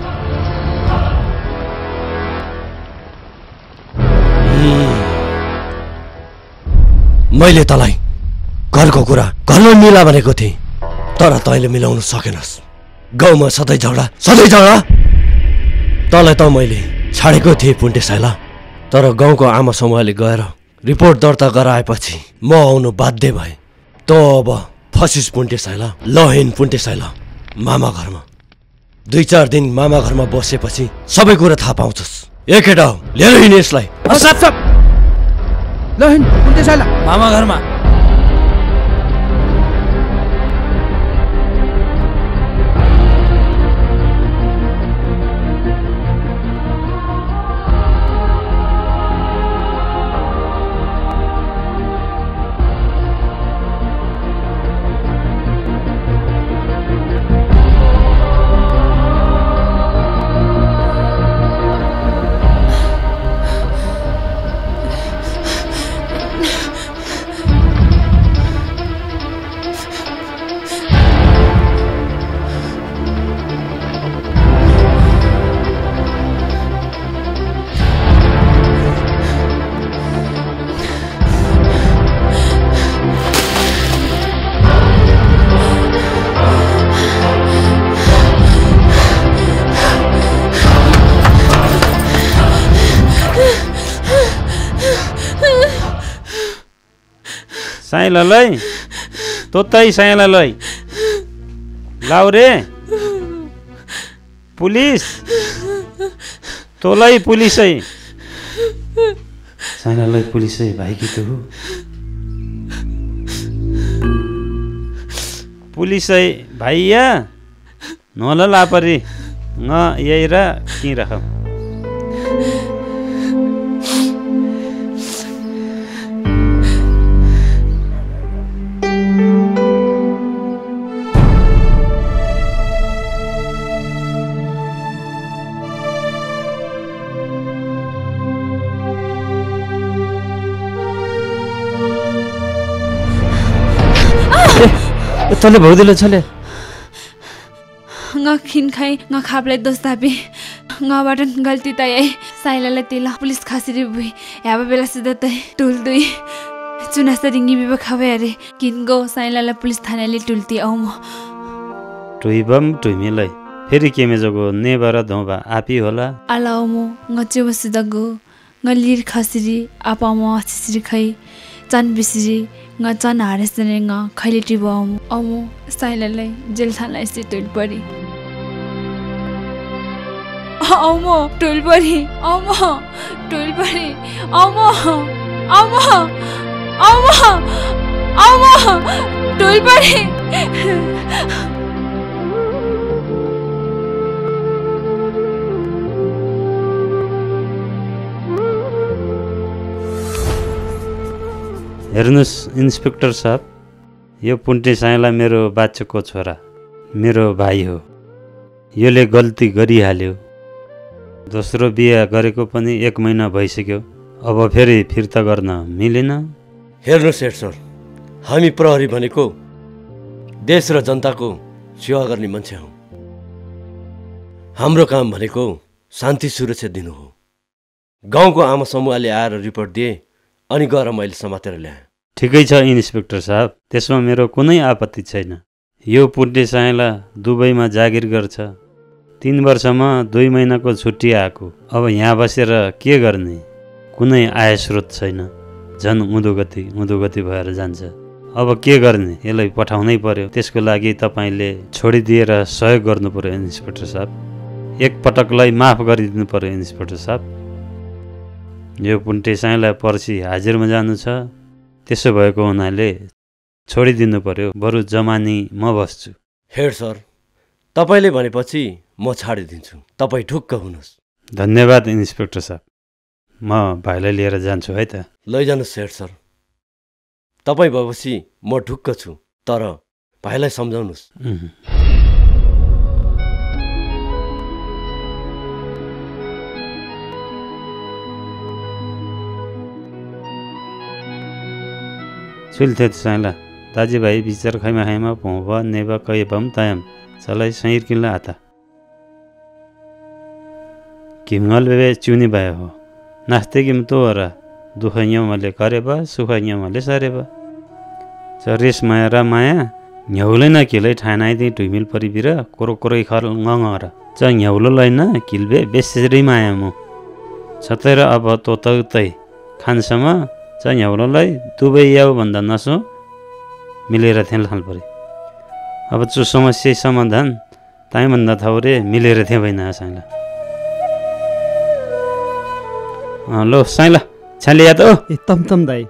मैले तलाई घरको कुरा घरमा मिला भनेको थिएँ तर तैँले मिलाउन सकेनस् गाउँमा सधैँ झगडा सधैँ झगडा तँलाई त मैले छाडेको थिएँ पुण्डी साइला तर गाउँको आमा समूहले गएर रिपोर्ट दर्ता गराएपछि म आउनु बाध्य भएँ त अब फसिस पुण्टे साइला लहेन पुण्टे साइला मामा घरमा दुई चार दिन मामा घरमा बसेपछि सबै कुरा थाहा पाउँछस् ए केटा लिएर हिँड यसलाई लहेन पुण्टे साइला मामा घरमा साइलालाई तोतै साइलालाई लाउ रे पुलिस तोलाई पुलिसै साइलालाई पुलिसै भाइ कि त हो पुलिसै भाइया नला लापरी न यही र कि रख चले भौदिलो चले nga khin khai nga khaple dos tapi nga batan galti tai ai sailala tila police खासिरी भुइ याबा बेला सिधा tai टुल दुई चुनास रिंगी बिबा खावे अरे किनको साइलाला पुलिस थानाले टुल्ती आउ म टुइबम टुइमिलाई फेरि केमे जगो नेबार धोबा आपी होला अलाउ म ngचे बसिदगो ngलिर खासिरी आपा म सिसिरी खै चान बिसिरी nga चान हारेसने nga खैले टिबो आउ म साइलालाई जेल थानाले सिटुल परी आउ म टुल परी आउ म टुल परी आउ म आउ म आउ म आउ म टुल परी हेर्नुस् इन्सपेक्टर साहब यो पुन्टे साइला मेरो बाच्चोको छोरा मेरो भाइ हो योले गल्ती गरिहाल्यो दोस्रो बिहा गरेको पनि एक महिना भइसक्यो अब फेरि फिर्ता गर्न मिलेन हेर्नुहोस् हेड सर हामी प्रहरी भनेको देश र जनताको सेवा गर्ने मान्छे हौ हाम्रो काम भनेको शान्ति सुरक्षा दिनु हो गाउँको आमा समूहले आएर रिपोर्ट दिए अनि गएर मैले समातेर ल्याएँ ठिकै छ इन्सपेक्टर साहब त्यसमा मेरो कुनै आपत्ति छैन यो पुन्टे साइला दुबईमा जागिर गर्छ तीन वर्षमा दुई महिनाको छुट्टी आएको अब यहाँ बसेर के गर्ने कुनै आय स्रोत छैन झन् उदोगति उदोगति भएर जान्छ अब के गर्ने यसलाई पठाउनै पर्यो त्यसको लागि तपाईँले छोडिदिएर सहयोग गर्नु पर्यो इन्सपेक्टर साहब एक पटकलाई माफ गरिदिनु पर्यो इन्सपेक्टर साहब यो पुन्टे साइलाई पर्सि हाजिरमा जानु छ त्यसो भएको हुनाले छोडिदिनु पर्यो बरु जमानी म बस्छु हेड सर तपाईँले भनेपछि म छाडिदिन्छु तपाईँ ढुक्क हुनुहोस् धन्यवाद इन्सपेक्टर साहब म भाइलाई लिएर जान्छु है त लैजानुहोस् हेड सर तपाईँ भएपछि म ढुक्क छु तर भाइलाई सम्झाउनुहोस् सुल्थे साइला दाजुभाइ बिचार खैमा खैमा भोब नेबा कै भम तायम चलाई सैर किल्ला आता किमल बेबे चुनी भए हो नास्ते किम तो र दुख यमले गरेबा सुख यमले सरेबा चरेस माया र माया न्याउलै न किलै ठानाइदि टुइमिल परिबिर कोरो कोरै खर ngङ र च न्याउलो लैन किलबे बेसरी माया मु छतैर अब तो तै खानसम्म च न्याउलोलाई दुबई याउ भन्दा नसो मिलेर थिएन हाल परे अब चु समस्या समाधान ताइ भन्दा थौरे मिलेर थिए भइन साइला लो साइला छाले या त ए तम तम दाइ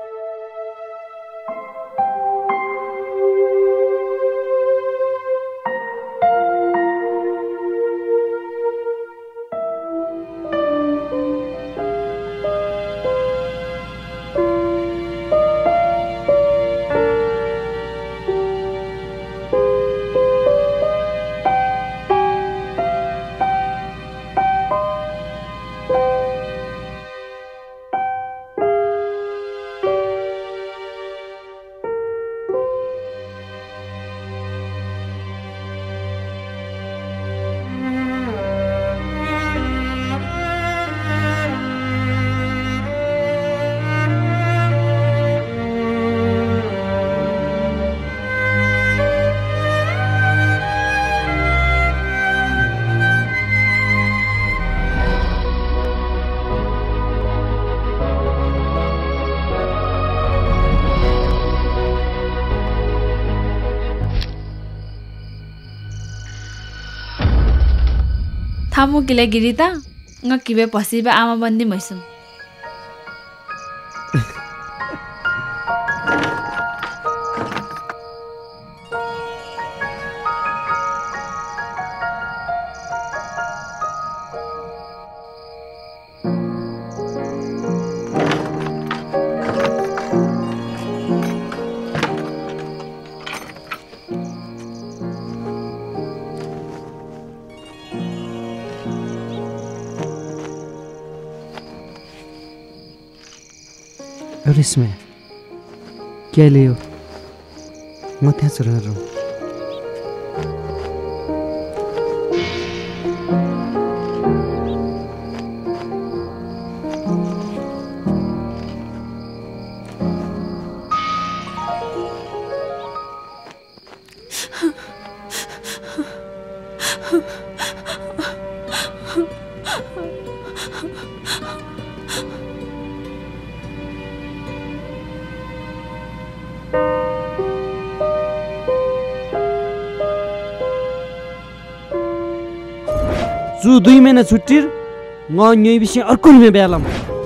थामु किले गिरिता nga kibe pasiba ama bandi maisum और इसमें क्या लियो म त्यहाँ छु र जु दुई महिना छुट्टी विषय अर्को में बेलम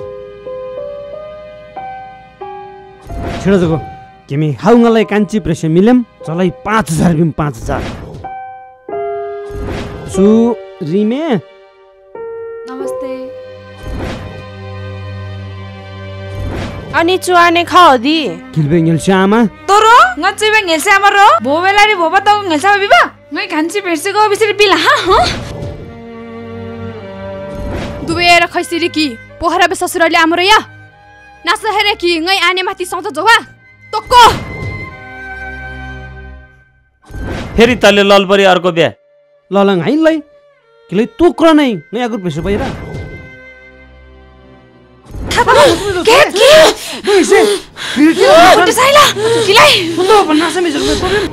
छिड़ो जगो किमी हाउंगलाई कांची प्रेस मिलम चलाई पाँच हजार बिम पाँच हजार सु रिमे नमस्ते अनि चुआने खाओ दी किलबे ngelsama तोरो ngacui bang ngelsama ro bobelari boba tau ngelsama biba ngai kanchi persego bisiri bila ha ह दुबेर खैसिरी कि पोखरा बे ससुराले हाम्रो या नास हेरे कि ngै आने माथि सौत जोवा तक्को फेरि तले ललपरी अर्को ब्या ललङ हाइलै किलै तोक्र नै नयाँ ग्रुप भेसो भइरा के के ऐसे फिर के पुटे साइला किलाई सुन्दो भन्ना समे जगमे प्रब्लम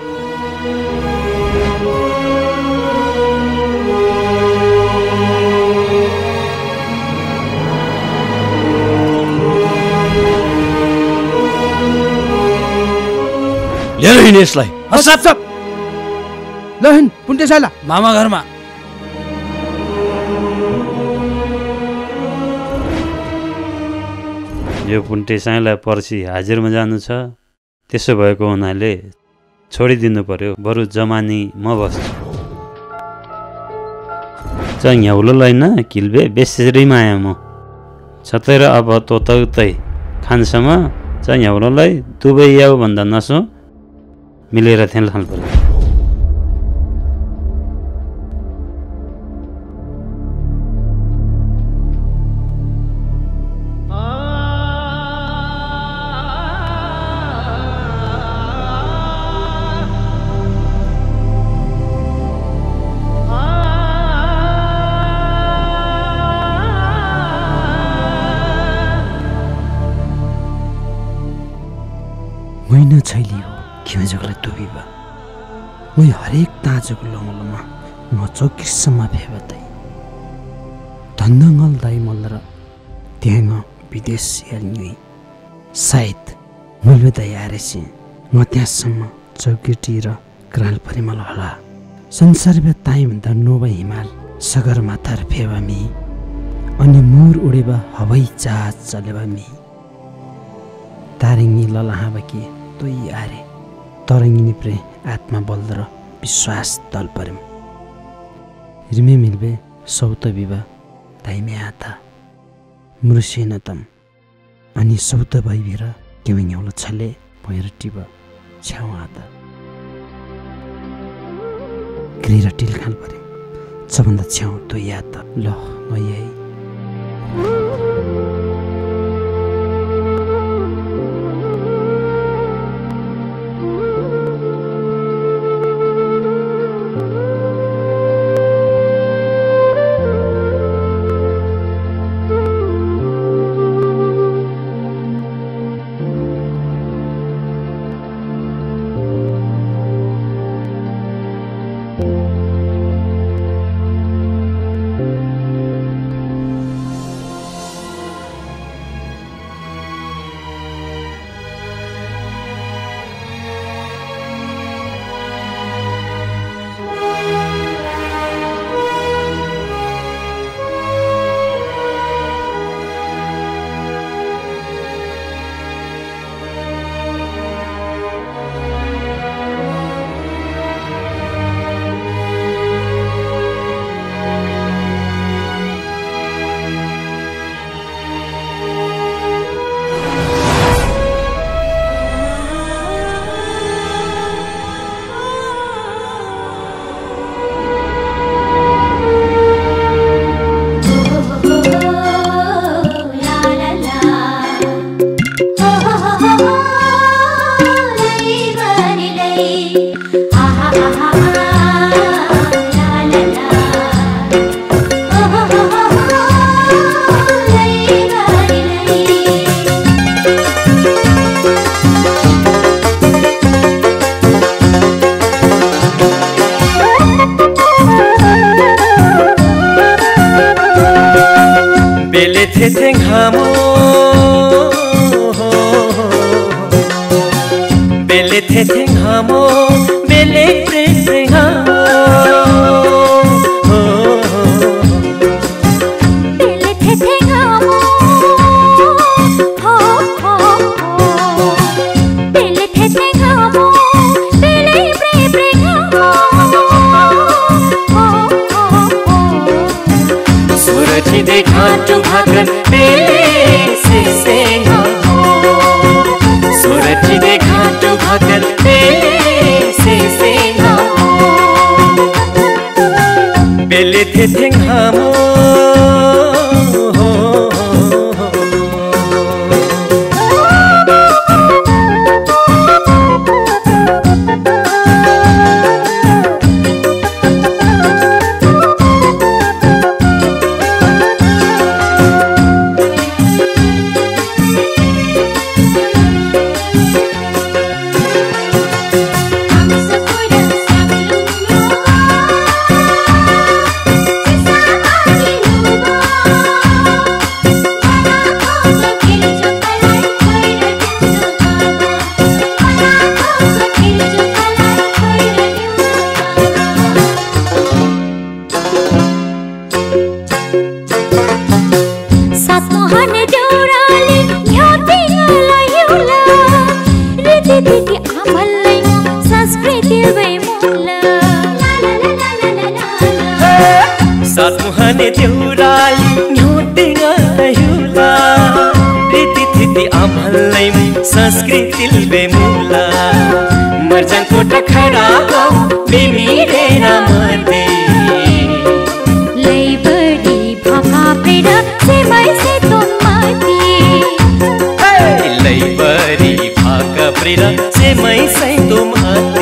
लिएर हिँड यसलाई सप सप ल हिँड पुन्टे साइला मामा घरमा यो पुन्टे साइला पर्सि हाजिरमा जानु छ त्यसो भएको हुनाले छोडिदिनु पर्यो बरु जमानी म बस्छु चङ्याउलोलाई न किल्बे बेसरी माया म छतेर अब तोतै खानसम्म चङ्याउलोलाई दुबई याउ भन्दा नसो मिलेर थिएन हाल पर्यो होइन छैली हो किन जगलाई दुबिबा मै हरेक ताजको लमलमा म चौकिसम्म भेबतै धन्दङ्गल दाइ मल्ल र त्यहाँ विदेश याल्नुई सायद मुलबे दाइ आरेसी म त्यहाँसम्म चौकिटी र क्राल परिमल होला संसारबे ताइ भन्दा नोबा हिमाल सगरमाथा र फेवामी अनि मोर उडेबा हवाई जहाज चलेबा मी तारिङी ललाहाबकी तोई आरे तरङ्गिनी प्रे आत्मा बल र विश्वास दल पर्यम रिमे मिल्बे सौत बिबा दाइमे आता मृसेनतम अनि सौत भइबिर केमिङौलो छले भएर टिब छ्याउ आता ग्रिरा टिल खाल परे सबभन्दा छ्याउ तो याद ल म यही थे थे घामो बेले थे थे घामो बेले प्रेम प्रेम बेले थे थे घामो हो हो बेले थे थे घामो बेले प्रेम प्रेम सूरज देखा तो भाकर बेले से सेंगा सूरज देखा तो भाकर बेले से सेंगा बेले थे थे घामो सात मुहाने देउराली न्योटिङा हिउला रीति थिति आमहल्लै संस्कृति बेमुला मर्जाङको टखरा बेमिरे नामते लैबडी भाका पेडा सेमै से तुमाती लैबडी भाका पेडा सेमै से तुमाती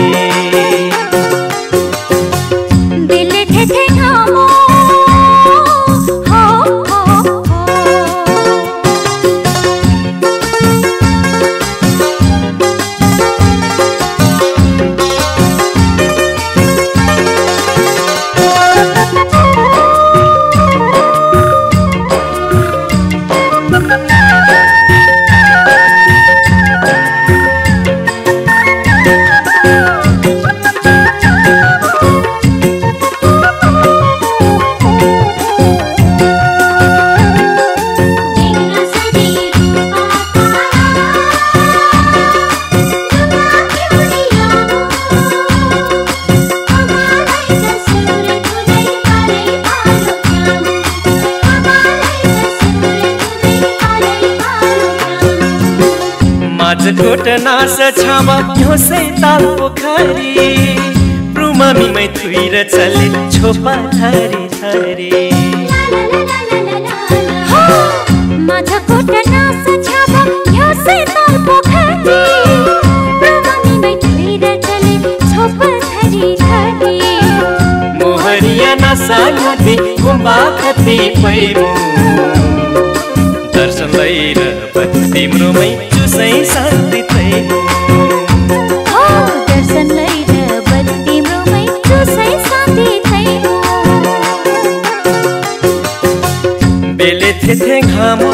कोट नास छामा ह्योसै ताल पोखरी प्रुमामी मै थुइर चले छोपा थरी थरी माझा कोट नास छामा ह्योसै ताल पोखरी प्रुमामी मै थुइर चले छोपा थरी थरी मोहरिया नासा नदी गुम्बा खती पैरु दर्शन लैर तिम्रो मै चुसै शान्ति थैनु हो दर्शन लैर तिम्रो मै चुसै शान्ति थैनु बेले थे थे घामो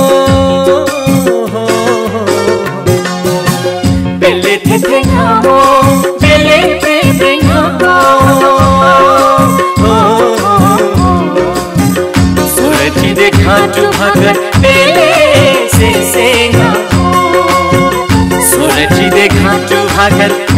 बेले थे थे घामो बेले प्रेम प्रेम सूरज देखा तो भाकर बेले से सेंगा सूरज देखा तो भाकर